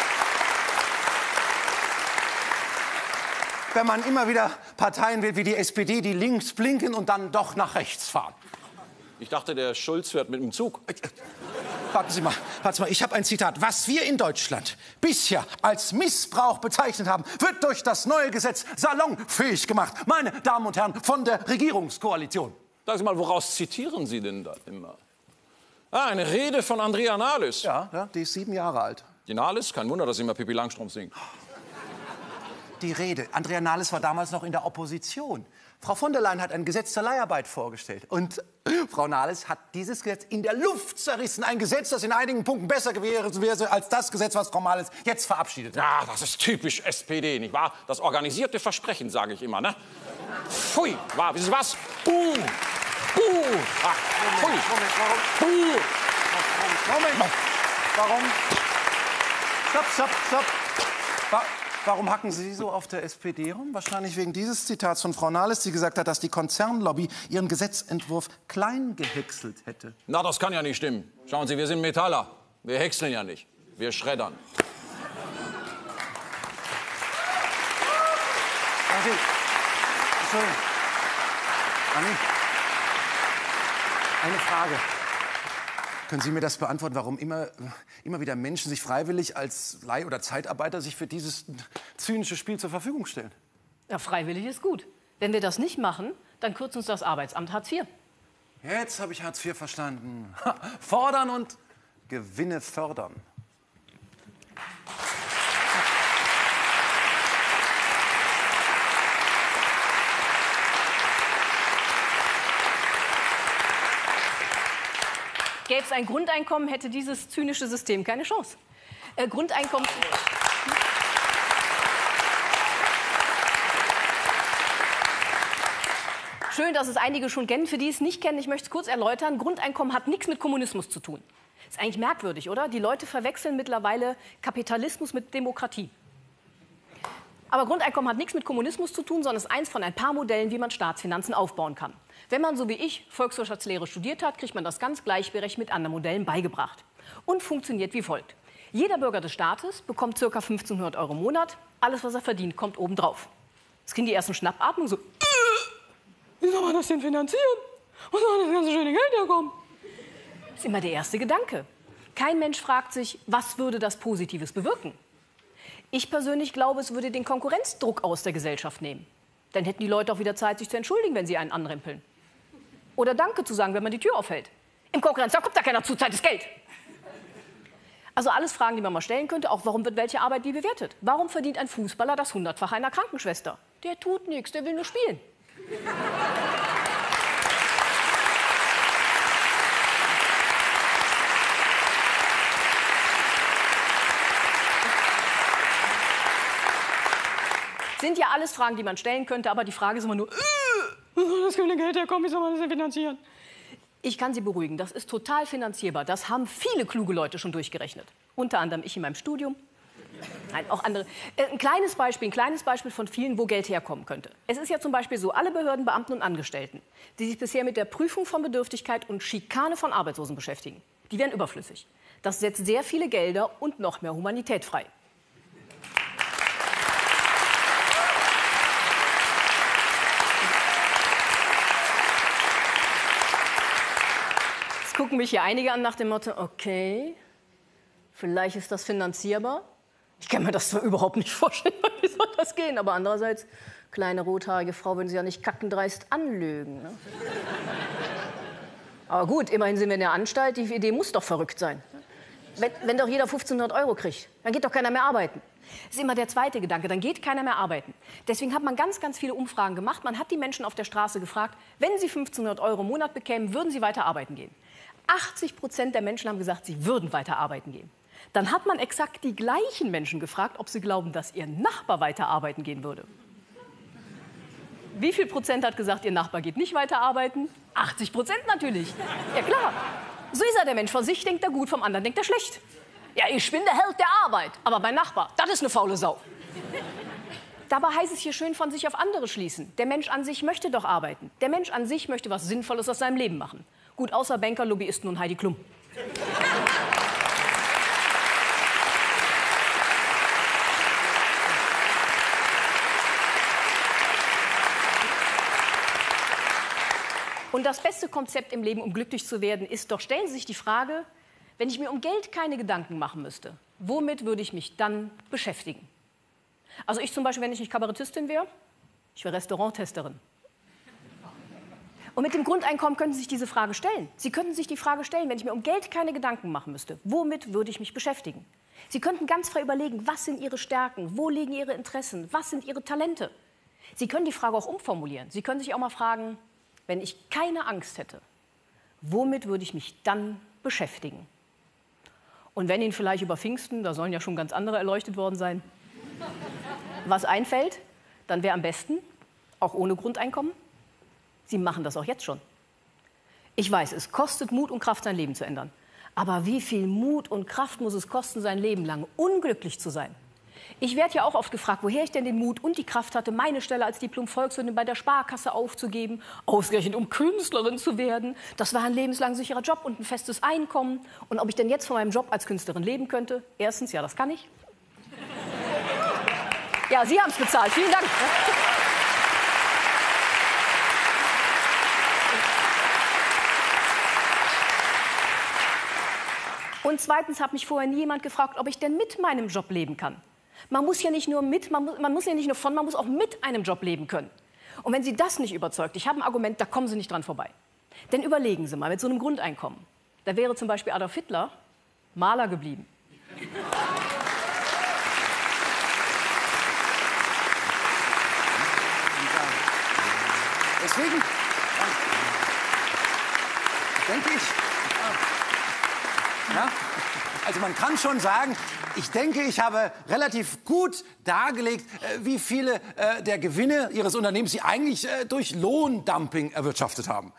Wenn man immer wieder Parteien wählt wie die S P D, die links blinken und dann doch nach rechts fahren. Ich dachte, der Schulz fährt mit dem Zug. Warten Sie mal, warten Sie mal, ich habe ein Zitat. Was wir in Deutschland bisher als Missbrauch bezeichnet haben, wird durch das neue Gesetz salonfähig gemacht. Meine Damen und Herren von der Regierungskoalition. Sagen Sie mal, woraus zitieren Sie denn da immer? Ah, eine Rede von Andrea Nahles. Ja, ja, die ist sieben Jahre alt. Die Nahles? Kein Wunder, dass sie immer Pippi Langstrumpf singt. Die Rede. Andrea Nahles war damals noch in der Opposition. Frau von der Leyen hat ein Gesetz zur Leiharbeit vorgestellt. Und Frau Nahles hat dieses Gesetz in der Luft zerrissen. Ein Gesetz, das in einigen Punkten besser gewesen wäre als das Gesetz, was Frau Nahles jetzt verabschiedet hat. Ja, das ist typisch S P D, nicht wahr? Das organisierte Versprechen, sage ich immer, ne? Pfui, wahr, wissen Sie was? Buh! Buh! Ah, pfui! Moment, warum? Buh! Moment, warum? Stopp, stopp, stopp. Wa Warum hacken Sie so auf der S P D rum? Wahrscheinlich wegen dieses Zitats von Frau Nahles, die gesagt hat, dass die Konzernlobby ihren Gesetzentwurf klein gehäckselt hätte. Na, das kann ja nicht stimmen. Schauen Sie, wir sind Metaller. Wir häckseln ja nicht. Wir schreddern. Anni, Entschuldigung. Anni, eine Frage. Können Sie mir das beantworten, warum immer, immer wieder Menschen sich freiwillig als Leih- oder Zeitarbeiter sich für dieses zynische Spiel zur Verfügung stellen? Ja, freiwillig ist gut. Wenn wir das nicht machen, dann kürzt uns das Arbeitsamt Hartz vier. Jetzt habe ich Hartz vier verstanden. Ha, fordern und Gewinne fördern. Gäbe es ein Grundeinkommen, hätte dieses zynische System keine Chance. Äh, Grundeinkommen... Schön, dass es einige schon kennen. Für die es nicht kennen, ich möchte es kurz erläutern. Grundeinkommen hat nichts mit Kommunismus zu tun. Ist eigentlich merkwürdig, oder? Die Leute verwechseln mittlerweile Kapitalismus mit Demokratie. Aber Grundeinkommen hat nichts mit Kommunismus zu tun, sondern ist eins von ein paar Modellen, wie man Staatsfinanzen aufbauen kann. Wenn man, so wie ich, Volkswirtschaftslehre studiert hat, kriegt man das ganz gleichberechtigt mit anderen Modellen beigebracht. Und funktioniert wie folgt. Jeder Bürger des Staates bekommt ca. fünfzehnhundert Euro im Monat. Alles, was er verdient, kommt obendrauf. Es kriegen die ersten Schnappatmung so... Wie soll man das denn finanzieren? Wo soll das ganze schöne Geld herkommen? Das ist immer der erste Gedanke. Kein Mensch fragt sich, was würde das Positives bewirken? Ich persönlich glaube, es würde den Konkurrenzdruck aus der Gesellschaft nehmen. Dann hätten die Leute auch wieder Zeit, sich zu entschuldigen, wenn sie einen anrempeln. Oder Danke zu sagen, wenn man die Tür aufhält. Im Konkurrenzdruck kommt da keiner zu, Zeit ist Geld. Also alles Fragen, die man mal stellen könnte. Auch, warum wird welche Arbeit wie bewertet? Warum verdient ein Fußballer das Hundertfache einer Krankenschwester? Der tut nichts, der will nur spielen. Sind ja alles Fragen, die man stellen könnte, aber die Frage ist immer nur, wo soll das gewinne Geld herkommen, wie soll man das denn finanzieren? Ich kann Sie beruhigen, das ist total finanzierbar. Das haben viele kluge Leute schon durchgerechnet. Unter anderem ich in meinem Studium. Nein, auch andere. Ein kleines Beispiel, ein kleines Beispiel von vielen, wo Geld herkommen könnte. Es ist ja zum Beispiel so, alle Behörden, Beamten und Angestellten, die sich bisher mit der Prüfung von Bedürftigkeit und Schikane von Arbeitslosen beschäftigen, die werden überflüssig. Das setzt sehr viele Gelder und noch mehr Humanität frei. gucken mich hier einige an nach dem Motto, okay, vielleicht ist das finanzierbar. Ich kann mir das zwar überhaupt nicht vorstellen, wie soll das gehen, aber andererseits, kleine rothaarige Frau würden Sie ja nicht kackendreist anlügen. Ne? Aber gut, immerhin sind wir in der Anstalt, die Idee muss doch verrückt sein. Wenn, wenn doch jeder fünfzehnhundert Euro kriegt, dann geht doch keiner mehr arbeiten. Das ist immer der zweite Gedanke, dann geht keiner mehr arbeiten. Deswegen hat man ganz, ganz viele Umfragen gemacht. Man hat die Menschen auf der Straße gefragt, wenn sie fünfzehnhundert Euro im Monat bekämen, würden sie weiter arbeiten gehen. achtzig Prozent der Menschen haben gesagt, sie würden weiter arbeiten gehen. Dann hat man exakt die gleichen Menschen gefragt, ob sie glauben, dass ihr Nachbar weiter arbeiten gehen würde. Wie viel Prozent hat gesagt, ihr Nachbar geht nicht weiter arbeiten? achtzig Prozent natürlich. Ja klar. So ist er, der Mensch. Von sich denkt er gut, vom anderen denkt er schlecht. Ja, ich bin der Held der Arbeit, aber mein Nachbar, das ist eine faule Sau. Dabei heißt es hier schön von sich auf andere schließen. Der Mensch an sich möchte doch arbeiten. Der Mensch an sich möchte was Sinnvolles aus seinem Leben machen. Gut, außer Banker, Lobbyisten und Heidi Klum. Und das beste Konzept im Leben, um glücklich zu werden, ist doch, stellen Sie sich die Frage, wenn ich mir um Geld keine Gedanken machen müsste, womit würde ich mich dann beschäftigen? Also ich zum Beispiel, wenn ich nicht Kabarettistin wäre, ich wäre Restauranttesterin. Und mit dem Grundeinkommen könnten Sie sich diese Frage stellen. Sie könnten sich die Frage stellen, wenn ich mir um Geld keine Gedanken machen müsste, womit würde ich mich beschäftigen? Sie könnten ganz frei überlegen, was sind Ihre Stärken, wo liegen Ihre Interessen, was sind Ihre Talente? Sie können die Frage auch umformulieren. Sie können sich auch mal fragen, wenn ich keine Angst hätte, womit würde ich mich dann beschäftigen? Und wenn Ihnen vielleicht über Pfingsten, da sollen ja schon ganz andere erleuchtet worden sein, was einfällt, dann wäre am besten, auch ohne Grundeinkommen, Sie machen das auch jetzt schon. Ich weiß, es kostet Mut und Kraft, sein Leben zu ändern. Aber wie viel Mut und Kraft muss es kosten, sein Leben lang unglücklich zu sein? Ich werde ja auch oft gefragt, woher ich denn den Mut und die Kraft hatte, meine Stelle als Diplom-Volkshündin bei der Sparkasse aufzugeben, ausgerechnet um Künstlerin zu werden. Das war ein lebenslang sicherer Job und ein festes Einkommen. Und ob ich denn jetzt von meinem Job als Künstlerin leben könnte? Erstens, ja, das kann ich. Ja, Sie haben es bezahlt. Vielen Dank. Und zweitens hat mich vorher nie jemand gefragt, ob ich denn mit meinem Job leben kann. Man muss ja nicht nur mit, man muss, man muss ja nicht nur von, man muss auch mit einem Job leben können. Und wenn Sie das nicht überzeugt, ich habe ein Argument, da kommen Sie nicht dran vorbei. Denn überlegen Sie mal, mit so einem Grundeinkommen, da wäre zum Beispiel Adolf Hitler Maler geblieben. Deswegen denke ich, ja, also man kann schon sagen, ich denke, ich habe relativ gut dargelegt, äh, wie viele äh, der Gewinne Ihres Unternehmens Sie eigentlich äh, durch Lohndumping erwirtschaftet haben.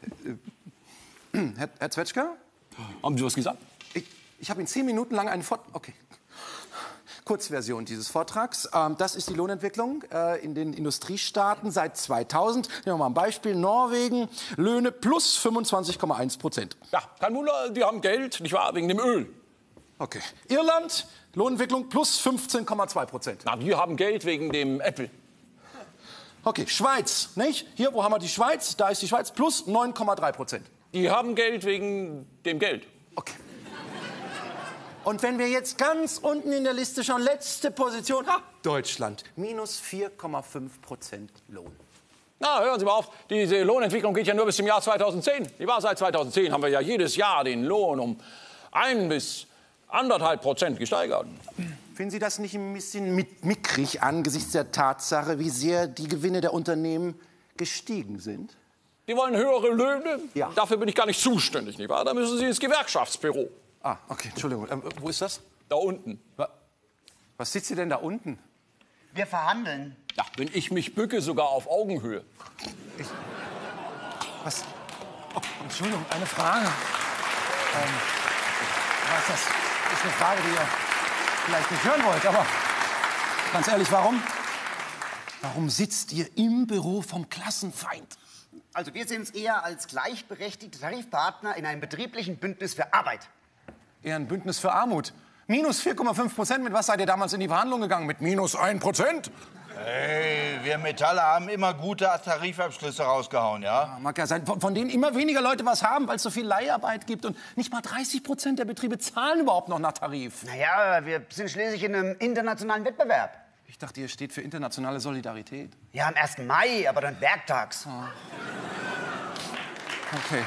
Herr, Herr Zwetschger? Haben Sie was gesagt? Ich, ich habe in zehn Minuten lang einen Vortrag... Okay. Kurzversion dieses Vortrags. Ähm, das ist die Lohnentwicklung äh, in den Industriestaaten seit zweitausend. Nehmen wir mal ein Beispiel. Norwegen, Löhne plus fünfundzwanzig Komma eins Prozent. Ja, kein Wunder, die haben Geld, nicht wahr, wegen dem Öl. Okay. Irland, Lohnentwicklung plus fünfzehn Komma zwei Prozent. Na, die haben Geld wegen dem Apple. Okay, Schweiz, nicht? Hier, wo haben wir die Schweiz? Da ist die Schweiz plus neun Komma drei Prozent. Die haben Geld wegen dem Geld. Okay. Und wenn wir jetzt ganz unten in der Liste schauen, letzte Position, ha, Deutschland, minus vier Komma fünf Prozent Lohn. Na, hören Sie mal auf, diese Lohnentwicklung geht ja nur bis zum Jahr zweitausendzehn. Die war seit zweitausendzehn, haben wir ja jedes Jahr den Lohn um ein bis anderthalb Prozent gesteigert. Finden Sie das nicht ein bisschen mit mickrig angesichts der Tatsache, wie sehr die Gewinne der Unternehmen gestiegen sind? Die wollen höhere Löhne? Ja. Dafür bin ich gar nicht zuständig, nicht wahr? Da müssen Sie ins Gewerkschaftsbüro. Ah, okay, Entschuldigung. Ähm, wo ist das? Da unten. Was sitzt ihr denn da unten? Wir verhandeln. Ja, wenn ich mich bücke, sogar auf Augenhöhe. Ich, was? Oh, Entschuldigung, eine Frage. Ähm, ich weiß, das ist eine Frage, die ihr vielleicht nicht hören wollt, aber ganz ehrlich, warum? Warum sitzt ihr im Büro vom Klassenfeind? Also wir sehen uns eher als gleichberechtigte Tarifpartner in einem betrieblichen Bündnis für Arbeit. Eher ein Bündnis für Armut. Minus vier Komma fünf Prozent. Mit was seid ihr damals in die Verhandlungen gegangen? Mit minus ein Prozent? Hey, wir Metaller haben immer gute Tarifabschlüsse rausgehauen, ja? Ja, mag ja sein, von, von denen immer weniger Leute was haben, weil es so viel Leiharbeit gibt. Und nicht mal dreißig Prozent der Betriebe zahlen überhaupt noch nach Tarif. Naja, wir sind schließlich in einem internationalen Wettbewerb. Ich dachte, ihr steht für internationale Solidarität. Ja, am ersten Mai, aber dann werktags. Okay.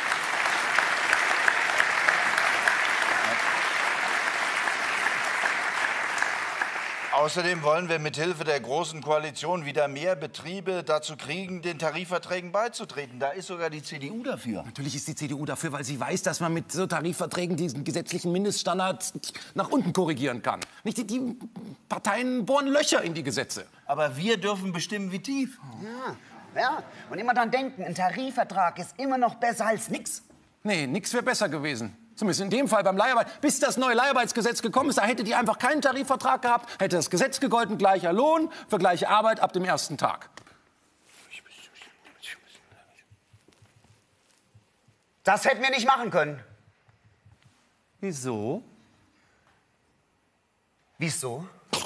Außerdem wollen wir mithilfe der Großen Koalition wieder mehr Betriebe dazu kriegen, den Tarifverträgen beizutreten. Da ist sogar die C D U dafür. Natürlich ist die C D U dafür, weil sie weiß, dass man mit so Tarifverträgen diesen gesetzlichen Mindeststandards nach unten korrigieren kann. Nicht die, die Parteien bohren Löcher in die Gesetze. Aber wir dürfen bestimmen, wie tief. Ja, ja. Und immer dran denken, ein Tarifvertrag ist immer noch besser als nix. Nee, nix wäre besser gewesen. Zumindest in dem Fall beim Leiharbeit. Bis das neue Leiharbeitsgesetz gekommen ist, da hättet ihr einfach keinen Tarifvertrag gehabt, hätte das Gesetz gegolten, gleicher Lohn für gleiche Arbeit ab dem ersten Tag. Das hätten wir nicht machen können. Wieso? Wieso?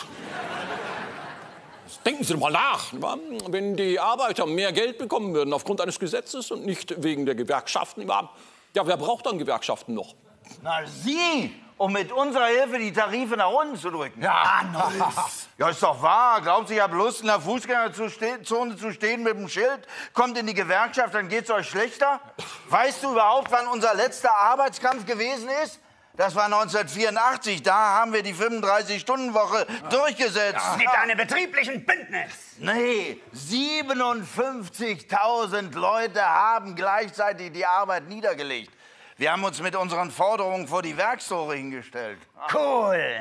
Denken Sie doch mal nach. Wenn die Arbeiter mehr Geld bekommen würden aufgrund eines Gesetzes und nicht wegen der Gewerkschaften, ja, wer braucht dann Gewerkschaften noch? Na, Sie, um mit unserer Hilfe die Tarife nach unten zu drücken. Ja, Ja, ist doch wahr. Glaubt sich, ich habe Lust, in der Fußgängerzone zu stehen mit dem Schild, kommt in die Gewerkschaft, dann geht's euch schlechter? Weißt du überhaupt, wann unser letzter Arbeitskampf gewesen ist? Das war neunzehnhundertvierundachtzig. Da haben wir die fünfunddreißig-Stunden-Woche durchgesetzt. Mit einem betrieblichen Bündnis. Nee, siebenundfünfzigtausend Leute haben gleichzeitig die Arbeit niedergelegt. Wir haben uns mit unseren Forderungen vor die Werkstore hingestellt. Cool.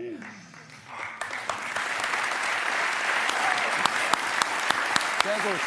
sehr gut.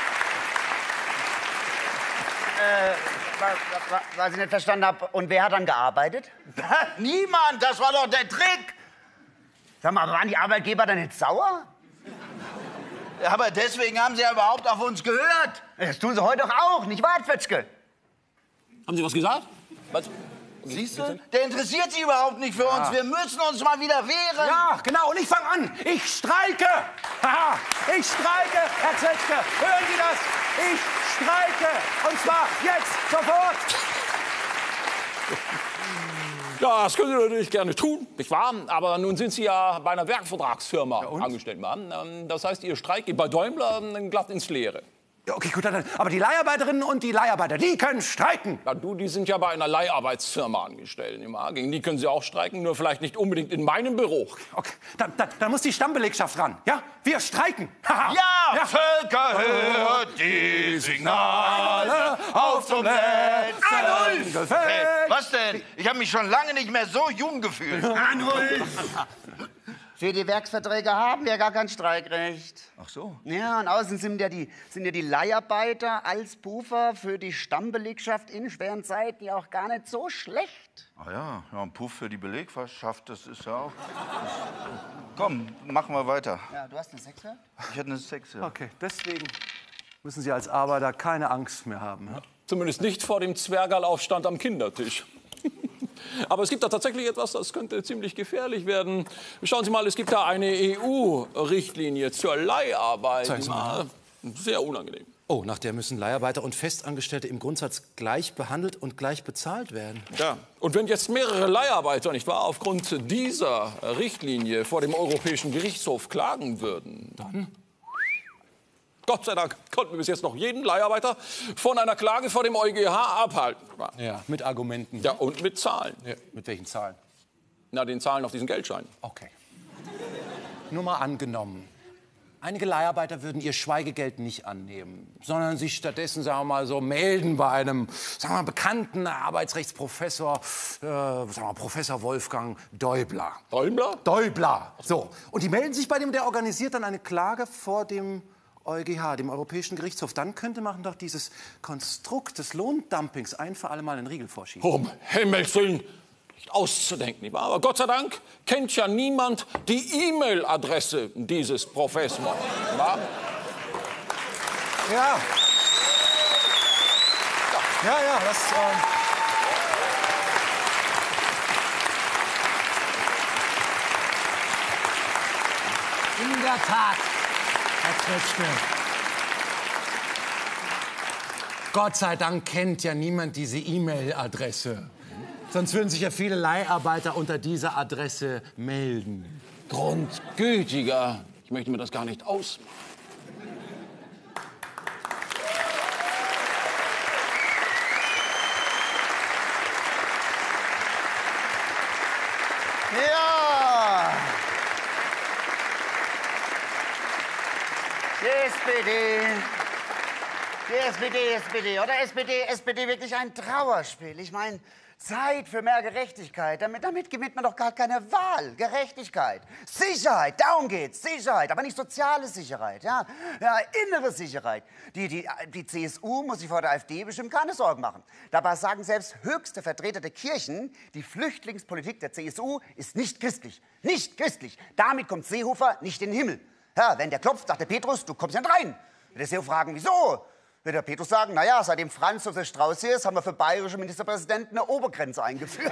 Äh, was ich nicht verstanden habe, und wer hat dann gearbeitet? Niemand, das war doch der Trick. Sag mal, waren die Arbeitgeber dann nicht sauer? Ja, aber deswegen haben sie ja überhaupt auf uns gehört. Das tun sie heute doch auch, nicht wahr, Pötzke? Haben Sie was gesagt? Was? Siehst du? Der interessiert sich überhaupt nicht für uns. Wir müssen uns mal wieder wehren. Ja, genau. Und ich fange an. Ich streike. Haha, ich streike, Herr Zetsche. Hören Sie das? Ich streike. Und zwar jetzt, sofort. Ja, das können Sie natürlich gerne tun, nicht wahr? Aber nun sind Sie ja bei einer Werkvertragsfirma Ja, und? angestellt. Mann. Das heißt, Ihr Streik geht bei Daimler glatt ins Leere. Ja, okay, gut. Dann, aber die Leiharbeiterinnen und die Leiharbeiter, die können streiken. Ja, du, die sind ja bei einer Leiharbeitsfirma angestellt. Nicht wahr? Gegen die können Sie auch streiken, nur vielleicht nicht unbedingt in meinem Büro. Okay, dann, dann, dann muss die Stammbelegschaft ran. Ja, wir streiken. Haha. Ja, Ja. Völker, hört die Signale auf zum letzten Gefecht. Was denn? Ich habe mich schon lange nicht mehr so jung gefühlt. Für die Werksverträge haben wir gar kein Streikrecht. Ach so. Ja, und außerdem sind ja die, sind ja die Leiharbeiter als Puffer für die Stammbelegschaft in schweren Zeiten ja auch gar nicht so schlecht. Ah ja, ja, ein Puff für die Belegschaft, das ist ja auch... Das, komm, machen wir weiter. Ja, du hast eine Sechser? Ich hatte eine Sechse. Okay, deswegen müssen Sie als Arbeiter keine Angst mehr haben. Ja? Zumindest nicht vor dem Zwergerlaufstand am Kindertisch. Aber es gibt da tatsächlich etwas, das könnte ziemlich gefährlich werden. Schauen Sie mal, es gibt da eine E U-Richtlinie zur Leiharbeit. Zeigen Sie mal. Sehr unangenehm. Oh, nach der müssen Leiharbeiter und Festangestellte im Grundsatz gleich behandelt und gleich bezahlt werden. Ja. Und wenn jetzt mehrere Leiharbeiter, nicht wahr, aufgrund dieser Richtlinie vor dem Europäischen Gerichtshof klagen würden, dann... Gott sei Dank konnten wir bis jetzt noch jeden Leiharbeiter von einer Klage vor dem EuGH abhalten. Ja, mit Argumenten. Ja, und mit Zahlen. Ja, mit welchen Zahlen? Na, den Zahlen auf diesen Geldscheinen. Okay. Nur mal angenommen. Einige Leiharbeiter würden ihr Schweigegeld nicht annehmen, sondern sich stattdessen, sagen wir mal, so melden bei einem, sagen wir mal, bekannten Arbeitsrechtsprofessor, äh, sagen wir mal, Professor Wolfgang Däubler. Daimler? Däubler. So. Und die melden sich bei dem, der organisiert dann eine Klage vor dem EuGH, dem Europäischen Gerichtshof. Dann könnte man doch dieses Konstrukt des Lohndumpings ein für alle Mal in den Riegel vorschieben. Um Himmels Willen, nicht auszudenken, nicht wahr? Aber Gott sei Dank kennt ja niemand die E-Mail-Adresse dieses Professors. Nicht wahr? Ja. Ja, ja, das... Ähm In der Tat. Herr Kretschmer. Gott sei Dank kennt ja niemand diese E-Mail-Adresse. Sonst würden sich ja viele Leiharbeiter unter dieser Adresse melden. Grundgütiger, ich möchte mir das gar nicht ausmalen. Ja. Die S P D. Die S P D, S P D. Oder S P D, S P D wirklich ein Trauerspiel. Ich meine, Zeit für mehr Gerechtigkeit. Damit, damit gewinnt man doch gar keine Wahl. Gerechtigkeit. Sicherheit, darum geht's. Sicherheit, aber nicht soziale Sicherheit. Ja, ja innere Sicherheit. Die, die, die C S U muss sich vor der AfD bestimmt keine Sorgen machen. Dabei sagen selbst höchste Vertreter der Kirchen, die Flüchtlingspolitik der C S U ist nicht christlich. Nicht christlich. Damit kommt Seehofer nicht in den Himmel. Ja, wenn der klopft, sagt der Petrus, du kommst nicht rein. Wird der Seehofer fragen, wieso? Wird der Petrus sagen, naja, seitdem Franz Josef Strauß hier ist, haben wir für bayerische Ministerpräsidenten eine Obergrenze eingeführt.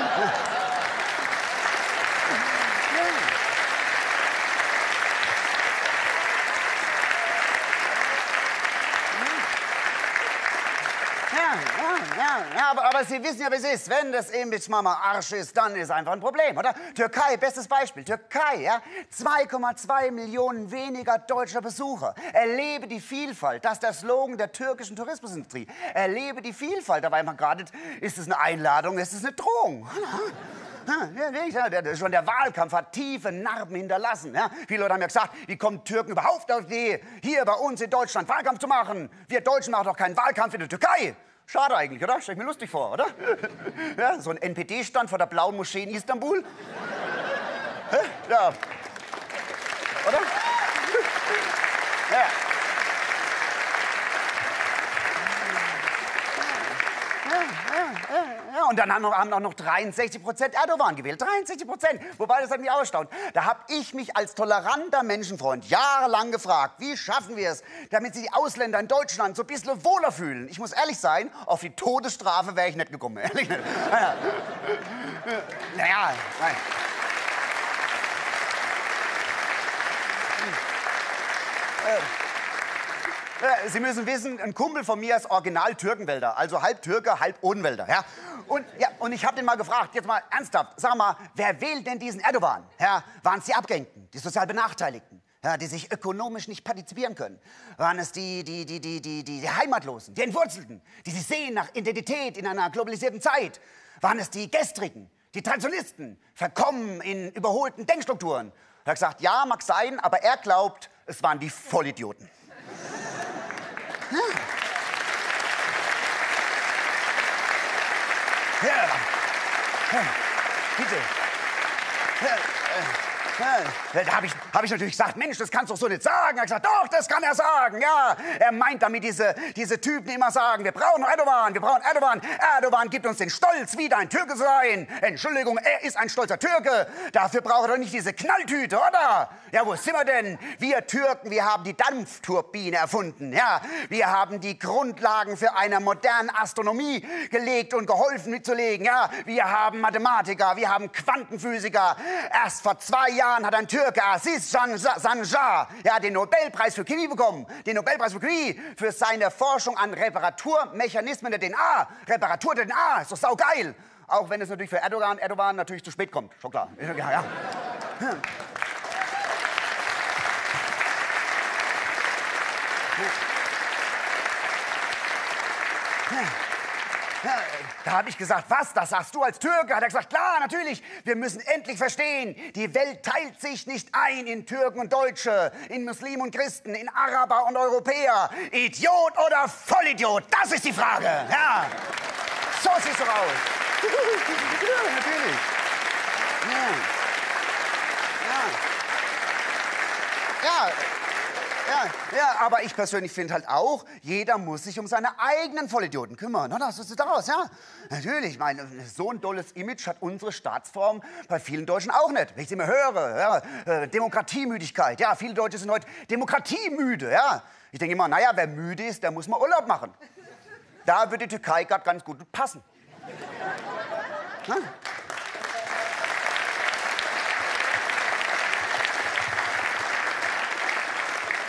Ja, ja, aber, aber Sie wissen ja, wie es ist. Wenn das Image Mama Arsch ist, dann ist einfach ein Problem, oder? Türkei, bestes Beispiel. Türkei, ja? zwei Komma zwei Millionen weniger deutscher Besucher. Erlebe die Vielfalt. Das ist der Slogan der türkischen Tourismusindustrie. Erlebe die Vielfalt. Dabei mal gerade, ist es eine Einladung, ist es eine Drohung. Ja, der, schon der Wahlkampf hat tiefe Narben hinterlassen. Ja? Viele Leute haben ja gesagt, wie kommen Türken überhaupt auf die Idee, hier bei uns in Deutschland Wahlkampf zu machen? Wir Deutschen machen doch keinen Wahlkampf in der Türkei. Schade eigentlich, oder? Stell ich mir lustig vor, oder? Ja, so ein N P D-Stand vor der Blauen Moschee in Istanbul. Hä? Ja. Oder? Ja. Ja, und dann haben noch, haben auch noch dreiundsechzig Prozent Erdogan gewählt. dreiundsechzig Prozent. Wobei, das hat mich auch erstaunt. Da habe ich mich als toleranter Menschenfreund jahrelang gefragt, wie schaffen wir es, damit sich die Ausländer in Deutschland so ein bisschen wohler fühlen. Ich muss ehrlich sein, auf die Todesstrafe wäre ich nicht gekommen. Ehrlich nicht. Naja, naja nein. Sie müssen wissen, ein Kumpel von mir ist original Türkenwälder, also halb Türke, halb Odenwälder. Ja? Und, ja, und ich habe den mal gefragt, jetzt mal ernsthaft, sag mal, wer wählt denn diesen Erdogan? Ja? Waren es die Abgehängten, die sozial Benachteiligten, ja, die sich ökonomisch nicht partizipieren können? Waren es die, die, die, die, die, die, die Heimatlosen, die Entwurzelten, die sich sehen nach Identität in einer globalisierten Zeit? Waren es die Gestrigen, die Traditionalisten, verkommen in überholten Denkstrukturen? Er hat gesagt, ja, mag sein, aber er glaubt, es waren die Vollidioten. Ja. Ja. Ja. Bitte. Ja. Ja. Da habe ich, hab ich natürlich gesagt, Mensch, das kannst du doch so nicht sagen. Er hat gesagt, doch, das kann er sagen, ja. Er meint damit diese, diese Typen, die immer sagen, wir brauchen Erdogan, wir brauchen Erdogan. Erdogan gibt uns den Stolz, wieder ein Türke zu sein. Entschuldigung, er ist ein stolzer Türke. Dafür braucht er doch nicht diese Knalltüte, oder? Ja, wo sind wir denn? Wir Türken, wir haben die Dampfturbine erfunden, ja. Wir haben die Grundlagen für eine moderne Astronomie gelegt und geholfen mitzulegen, ja. Wir haben Mathematiker, wir haben Quantenphysiker. Erst vor zwei Jahren hat ein Türke, Aziz Sancar, ja, den Nobelpreis für Chemie bekommen. Den Nobelpreis für Chemie für seine Forschung an Reparaturmechanismen der D N A. Reparatur der D N A, ist doch saugeil. Auch wenn es natürlich für Erdogan, Erdogan natürlich zu spät kommt, schon klar. Ja, ja. Hm. Ja, da habe ich gesagt, was, das sagst du als Türke? Hat er gesagt, klar, natürlich, wir müssen endlich verstehen, die Welt teilt sich nicht ein in Türken und Deutsche, in Muslimen und Christen, in Araber und Europäer. Idiot oder Vollidiot, das ist die Frage. Ja, so siehst du aus. Ja, natürlich. Ja. Ja. Ja. Ja, ja, aber ich persönlich finde halt auch, jeder muss sich um seine eigenen Vollidioten kümmern, oder? So sieht das aus, ja? Natürlich, ich meine, so ein tolles Image hat unsere Staatsform bei vielen Deutschen auch nicht. Wenn ich es immer höre, ja, äh, Demokratiemüdigkeit, ja, viele Deutsche sind heute demokratiemüde, ja? Ich denke immer, naja, wer müde ist, der muss mal Urlaub machen. Da würde die Türkei gerade ganz gut passen. Ja?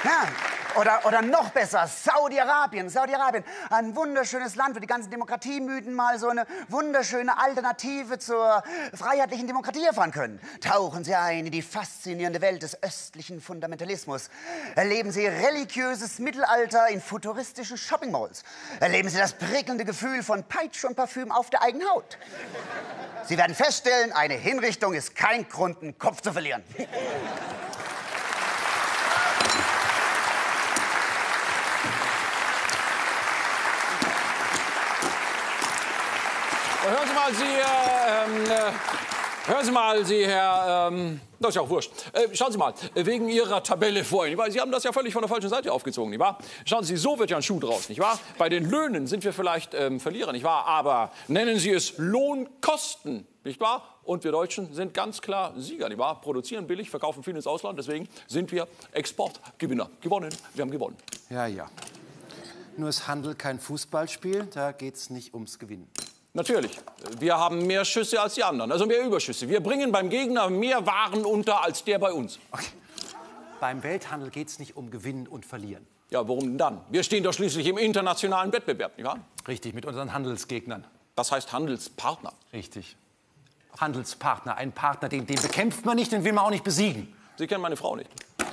Ja. Oder, oder noch besser, Saudi-Arabien. Saudi-Arabien, ein wunderschönes Land, wo die ganzen Demokratiemythen mal so eine wunderschöne Alternative zur freiheitlichen Demokratie erfahren können. Tauchen Sie ein in die faszinierende Welt des östlichen Fundamentalismus. Erleben Sie religiöses Mittelalter in futuristischen Shoppingmalls. Erleben Sie das prickelnde Gefühl von Peitsche und Parfüm auf der eigenen Haut. Sie werden feststellen, eine Hinrichtung ist kein Grund, den Kopf zu verlieren. Hören Sie mal, Sie, äh, äh, hören Sie mal, Sie, Herr, ähm, das ist ja auch wurscht. Äh, schauen Sie mal, wegen Ihrer Tabelle vorhin, weil Sie haben das ja völlig von der falschen Seite aufgezogen, nicht wahr? Schauen Sie, so wird ja ein Schuh draus, nicht wahr? Bei den Löhnen sind wir vielleicht ähm, Verlierer, nicht wahr? Aber nennen Sie es Lohnkosten, nicht wahr? Und wir Deutschen sind ganz klar Sieger, nicht wahr? Produzieren billig, verkaufen viel ins Ausland, deswegen sind wir Exportgewinner. Gewonnen, wir haben gewonnen. Ja, ja. Nur ist Handel kein Fußballspiel, da geht's nicht ums Gewinnen. Natürlich. Wir haben mehr Schüsse als die anderen, also mehr Überschüsse. Wir bringen beim Gegner mehr Waren unter als der bei uns. Okay. Beim Welthandel geht es nicht um Gewinnen und Verlieren. Ja, warum denn dann? Wir stehen doch schließlich im internationalen Wettbewerb, nicht wahr? Richtig, mit unseren Handelsgegnern. Das heißt Handelspartner. Richtig. Handelspartner, ein Partner, den, den bekämpft man nicht, den will man auch nicht besiegen. Sie kennen meine Frau nicht.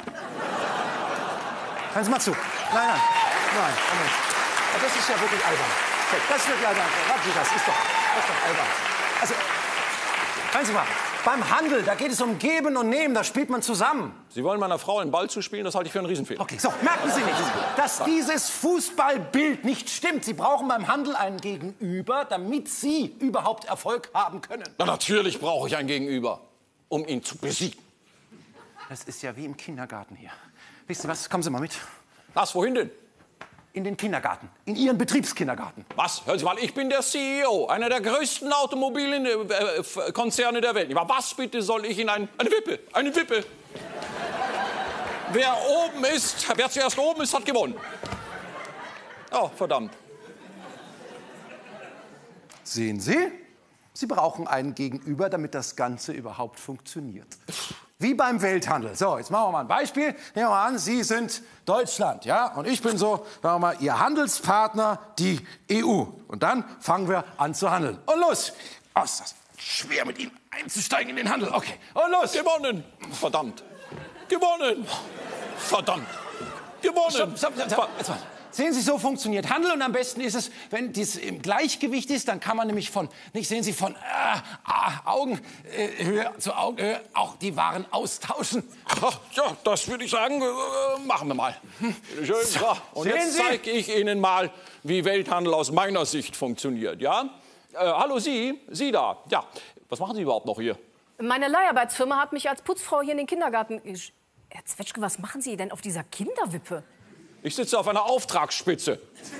Hören Sie mal zu. Nein, nein, nein. Moment. Das ist ja wirklich albern. Das ist wirklich albern. Warten Sie, das ist doch, das ist doch albern. Also, hören Sie mal, beim Handel, da geht es um Geben und Nehmen, da spielt man zusammen. Sie wollen meiner Frau einen Ball zuspielen, das halte ich für einen Riesenfehler. Okay, so, merken Sie nicht, dass dieses Fußballbild nicht stimmt. Sie brauchen beim Handel einen Gegenüber, damit Sie überhaupt Erfolg haben können. Na, natürlich brauche ich ein Gegenüber, um ihn zu besiegen. Das ist ja wie im Kindergarten hier. Wissen Sie was, kommen Sie mal mit. Was, wohin denn? In den Kindergarten, in Ihren Betriebskindergarten. Was? Hören Sie mal, ich bin der C E O einer der größten Automobilkonzerne der Welt. Was bitte soll ich in ein, eine Wippe, eine Wippe? Wer oben ist, wer zuerst oben ist, hat gewonnen. Oh, verdammt. Sehen Sie? Sie brauchen einen Gegenüber, damit das Ganze überhaupt funktioniert. Wie beim Welthandel. So, jetzt machen wir mal ein Beispiel. Nehmen wir mal an, Sie sind Deutschland, ja? Und ich bin so, sagen wir mal, Ihr Handelspartner, die E U. Und dann fangen wir an zu handeln. Und los! Oh, ist das schwer, mit Ihnen einzusteigen in den Handel. Okay, und los! Gewonnen! Verdammt! Gewonnen! Verdammt! Gewonnen! Stopp, stopp, stopp, stopp. Jetzt mal. Sehen Sie, so funktioniert Handel und am besten ist es, wenn dies im Gleichgewicht ist, dann kann man nämlich von, nicht sehen Sie, von äh, äh, Augenhöhe äh, zu Augenhöhe auch die Waren austauschen. Ach, ja, das würde ich sagen, äh, machen wir mal. Bitte schön. So, und sehen jetzt Sie? zeige ich Ihnen mal, wie Welthandel aus meiner Sicht funktioniert, ja? Äh, hallo Sie, Sie da. Ja, was machen Sie überhaupt noch hier? Meine Leiharbeitsfirma hat mich als Putzfrau hier in den Kindergarten... gesch- Herr Zwetschge, was machen Sie denn auf dieser Kinderwippe? Ich sitze auf einer Auftragsspitze.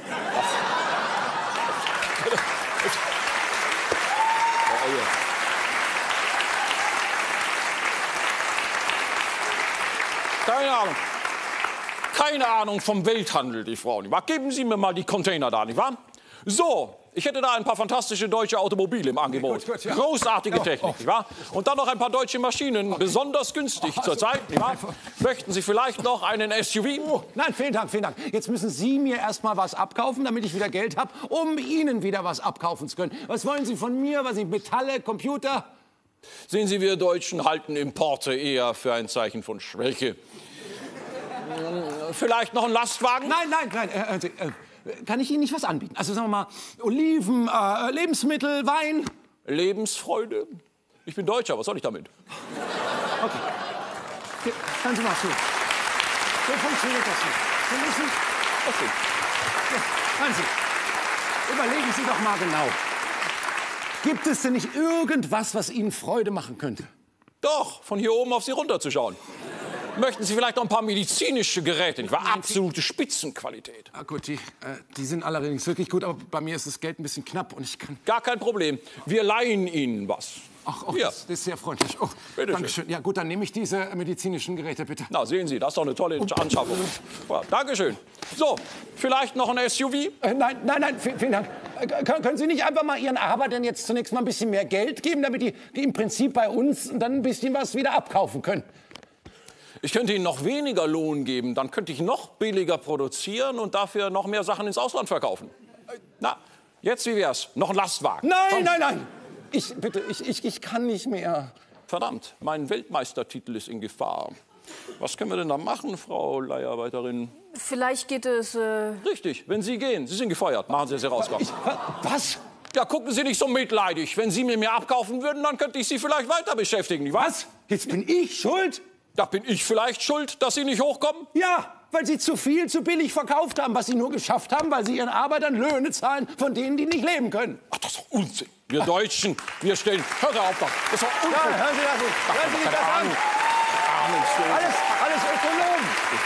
Keine Ahnung. Keine Ahnung vom Welthandel, die Frau. Nicht wahr? Geben Sie mir mal die Container da, nicht wahr? So, ich hätte da ein paar fantastische deutsche Automobile im Angebot. Gut, gut, ja. Großartige Oh, Technik, oh. nicht wahr? Und dann noch ein paar deutsche Maschinen, besonders günstig zurzeit, nicht wahr? Möchten Sie vielleicht noch einen S U V? Oh, nein, vielen Dank, vielen Dank. Jetzt müssen Sie mir erst mal was abkaufen, damit ich wieder Geld habe, um Ihnen wieder was abkaufen zu können. Was wollen Sie von mir? Was sind Metalle, Computer? Sehen Sie, wir Deutschen halten Importe eher für ein Zeichen von Schwäche. Vielleicht noch ein Lastwagen? Nein, nein, nein. Äh, äh, äh, kann ich Ihnen nicht was anbieten? Also sagen wir mal, Oliven, äh, Lebensmittel, Wein. Lebensfreude? Ich bin Deutscher, was soll ich damit? Okay. Hier, hören Sie mal zu. So funktioniert das nicht. Sie müssen... Okay. Ja, hören Sie. Überlegen Sie doch mal genau. Gibt es denn nicht irgendwas, was Ihnen Freude machen könnte? Doch, von hier oben auf Sie runterzuschauen. Möchten Sie vielleicht noch ein paar medizinische Geräte? Ich war absolute Spitzenqualität. Ah, gut, die, äh, die sind allerdings wirklich gut, aber bei mir ist das Geld ein bisschen knapp und ich kann... Gar kein Problem. Wir leihen Ihnen was. Ach, oh, Ja. das, das ist sehr freundlich. Oh, Bitte danke schön. Ja gut, dann nehme ich diese medizinischen Geräte, bitte. Na, sehen Sie, das ist doch eine tolle Anschaffung. Ja, Dankeschön. So, vielleicht noch ein S U V? Äh, nein, nein, nein, vielen, vielen Dank. Äh, können, können Sie nicht einfach mal Ihren Arbeitern jetzt zunächst mal ein bisschen mehr Geld geben, damit die, die im Prinzip bei uns dann ein bisschen was wieder abkaufen können? Ich könnte Ihnen noch weniger Lohn geben, dann könnte ich noch billiger produzieren und dafür noch mehr Sachen ins Ausland verkaufen. Na, jetzt wie wär's? Noch ein Lastwagen. Nein, Komm. nein, nein. Ich, bitte, ich, ich, ich kann nicht mehr. Verdammt, mein Weltmeistertitel ist in Gefahr. Was können wir denn da machen, Frau Leiharbeiterin? Vielleicht geht es... Äh Richtig, wenn Sie gehen, Sie sind gefeuert. Machen Sie, dass Sie rauskommen. Ich, was? Ja, gucken Sie nicht so mitleidig. Wenn Sie mir mehr abkaufen würden, dann könnte ich Sie vielleicht weiter beschäftigen, nicht wahr? Was? Jetzt bin ich schuld? Da bin ich vielleicht schuld, dass Sie nicht hochkommen? Ja, weil Sie zu viel, zu billig verkauft haben, was Sie nur geschafft haben, weil Sie Ihren Arbeitern Löhne zahlen, von denen die nicht leben können. Ach, das ist doch Unsinn. Wir Deutschen, wir stellen... Hör auf, doch. Das ist doch Unsinn. Ja, hören Sie das nicht. Ach, Hören Sie sich keine das an. Ahnung. Ahnungslos. Alles, alles Ökonom.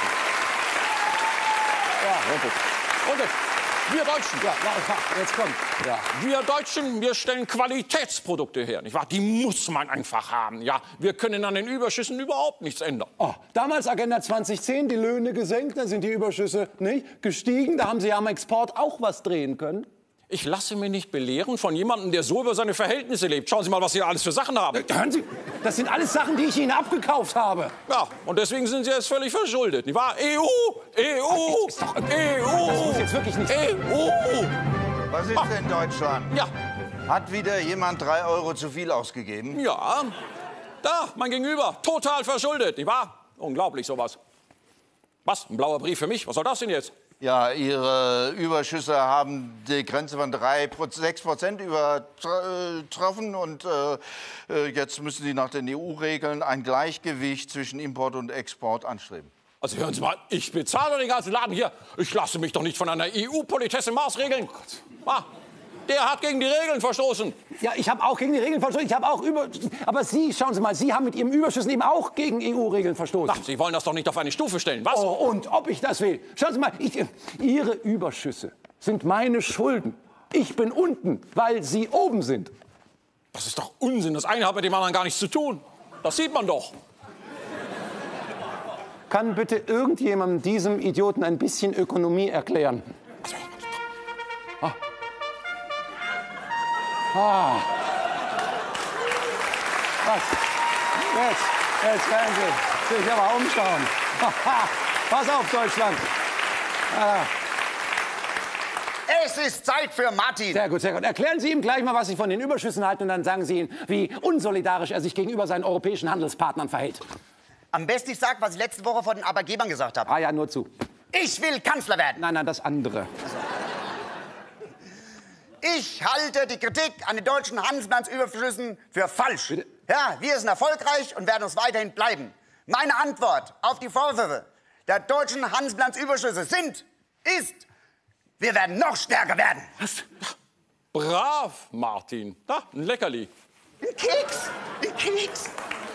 Ja, und jetzt, wir Deutschen, Ja, na, jetzt kommt. Ja. wir Deutschen, wir stellen Qualitätsprodukte her, nicht wahr? Die muss man einfach haben, ja. Wir können an den Überschüssen überhaupt nichts ändern. Oh, damals Agenda zwanzig zehn, die Löhne gesenkt, dann sind die Überschüsse nicht gestiegen. Da haben Sie ja am Export auch was drehen können. Ich lasse mich nicht belehren von jemandem, der so über seine Verhältnisse lebt. Schauen Sie mal, was Sie alles für Sachen haben. Hören Sie, das sind alles Sachen, die ich Ihnen abgekauft habe. Ja, und deswegen sind Sie jetzt völlig verschuldet, nicht wahr? E U, E U, ist doch- E U, Das muss jetzt wirklich nicht- E U. Was ist denn Deutschland? Ja, Hat wieder jemand drei Euro zu viel ausgegeben? ja, da, mein Gegenüber, total verschuldet, nicht wahr? Unglaublich, sowas. Was, ein blauer Brief für mich? Was soll das denn jetzt? Ja, Ihre Überschüsse haben die Grenze von drei, sechs Prozent übertroffen. Und äh, jetzt müssen Sie nach den E U-Regeln ein Gleichgewicht zwischen Import und Export anstreben. Also hören Sie mal, ich bezahle den ganzen Laden hier. Ich lasse mich doch nicht von einer E U-Politesse maßregeln. Ah, der hat gegen die Regeln verstoßen. Ja, ich habe auch gegen die Regeln verstoßen. Ich habe auch über. Aber Sie, schauen Sie mal, Sie haben mit Ihrem Überschüssen eben auch gegen E U-Regeln verstoßen. Ach, Sie wollen das doch nicht auf eine Stufe stellen, was? Oh, und ob ich das will. Schauen Sie mal, ich, Ihre Überschüsse sind meine Schulden. Ich bin unten, weil Sie oben sind. Das ist doch Unsinn. Das eine hat mit dem anderen gar nichts zu tun. Das sieht man doch. Kann bitte irgendjemandem diesem Idioten ein bisschen Ökonomie erklären? Ah. Ah. Was? Jetzt, jetzt werden Sie sich aber umschauen. Pass auf, Deutschland. Ah. Es ist Zeit für Martin. Sehr gut, sehr gut. Erklären Sie ihm gleich mal, was Sie von den Überschüssen halten, und dann sagen Sie ihm, wie unsolidarisch er sich gegenüber seinen europäischen Handelspartnern verhält. Am besten ich sag, was ich letzte Woche von den Arbeitgebern gesagt habe. Ah ja, nur zu. Ich will Kanzler werden. Nein, nein, das andere. Ich halte die Kritik an den deutschen Handelsbilanzüberschüssen für falsch. Bitte? Ja, wir sind erfolgreich und werden es weiterhin bleiben. Meine Antwort auf die Vorwürfe der deutschen Handelsbilanzüberschüsse sind, ist, wir werden noch stärker werden. Was? Brav, Martin. Da, ein Leckerli. Ein Keks, ein Keks.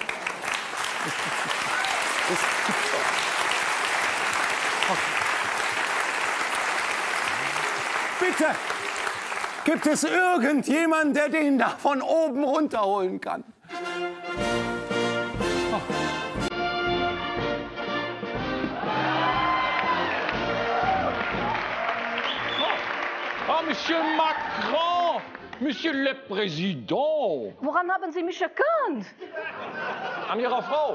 Bitte! Gibt es irgendjemanden, der den da von oben runterholen kann? Ah, Monsieur Macron, Monsieur le Président. Woran haben Sie mich erkannt? An Ihrer Frau.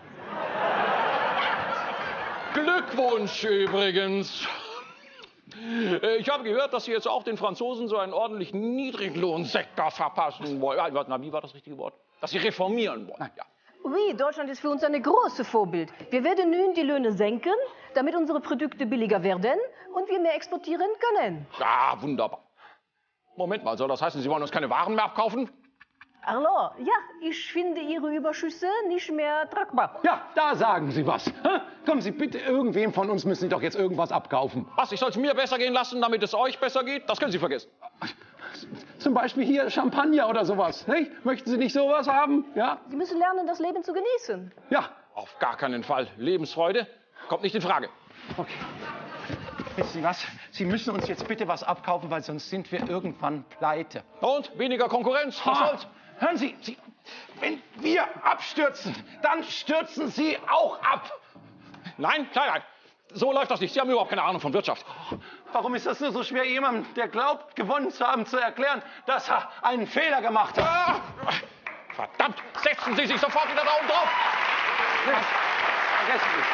Glückwunsch übrigens. Äh, Ich habe gehört, dass Sie jetzt auch den Franzosen so einen ordentlichen Niedriglohnsektor verpassen wollen. Ah, warte, na, wie war das richtige Wort? Dass Sie reformieren wollen. Ja. Oui, Deutschland ist für uns eine große Vorbild. Wir werden nun die Löhne senken, damit unsere Produkte billiger werden und wir mehr exportieren können. Ah, wunderbar. Moment mal, soll das heißen, Sie wollen uns keine Waren mehr abkaufen? Alors, ja, ich finde Ihre Überschüsse nicht mehr tragbar. Ja, da sagen Sie was. Hä? Kommen Sie bitte, irgendwem von uns müssen Sie doch jetzt irgendwas abkaufen. Was, ich soll es mir besser gehen lassen, damit es euch besser geht? Das können Sie vergessen. Zum Beispiel hier Champagner oder sowas. Nicht? Möchten Sie nicht sowas haben? Ja? Sie müssen lernen, das Leben zu genießen. Ja. Auf gar keinen Fall. Lebensfreude kommt nicht in Frage. Okay. Wissen Sie was? Sie müssen uns jetzt bitte was abkaufen, weil sonst sind wir irgendwann pleite. Und? Weniger Konkurrenz? Was Ah, soll's? hören Sie, Sie, wenn wir abstürzen, dann stürzen Sie auch ab. Nein, nein, nein. So läuft das nicht. Sie haben überhaupt keine Ahnung von Wirtschaft. Warum ist das nur so schwer, jemandem, der glaubt, gewonnen zu haben, zu erklären, dass er einen Fehler gemacht hat? Ah, verdammt! Setzen Sie sich sofort wieder da oben drauf! vergessen Sie.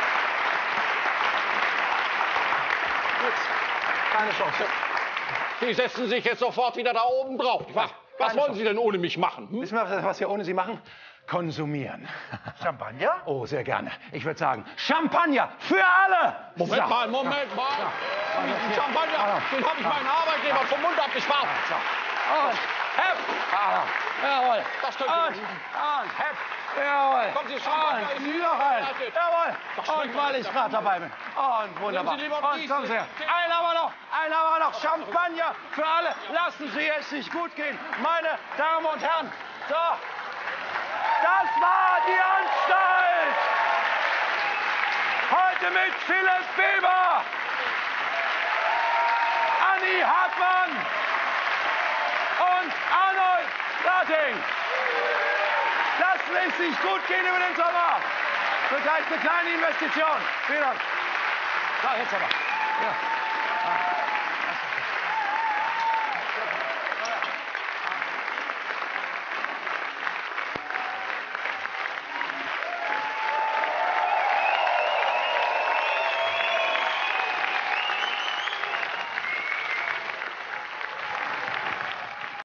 Keine Chance. Sie setzen sich jetzt sofort wieder da oben drauf. Was, was wollen Sie denn ohne mich machen? Hm? Wissen wir, was wir ohne Sie machen? Konsumieren. Champagner? Oh, sehr gerne. Ich würde sagen, Champagner für alle. Moment so. mal, Moment mal. Ja. Champagner, den habe ich meinen Arbeitgeber vom Mund abgespart. Und Hepp. Jawohl. Das könnte Und, und Hepp. Jawohl. Kommen Sie, Champagner ist Und noch ein. Jawohl. Das schmeckt Und weil ich doch. gerade dabei bin. Und wunderbar. Nehmen Sie lieber Und Riesling. kommen Sie her. Einen haben wir noch. Einen haben wir noch. Champagner für alle. Lassen Sie es sich gut gehen. Meine Damen und Herren. So. Das war die Anstalt. Heute mit Philipp Weber. Anni Hartmann. Und Arnold Rating. Lassen es sich gut gehen über den Sommer. Vielleicht eine kleine Investition. Vielen Dank. So, jetzt aber. Ja.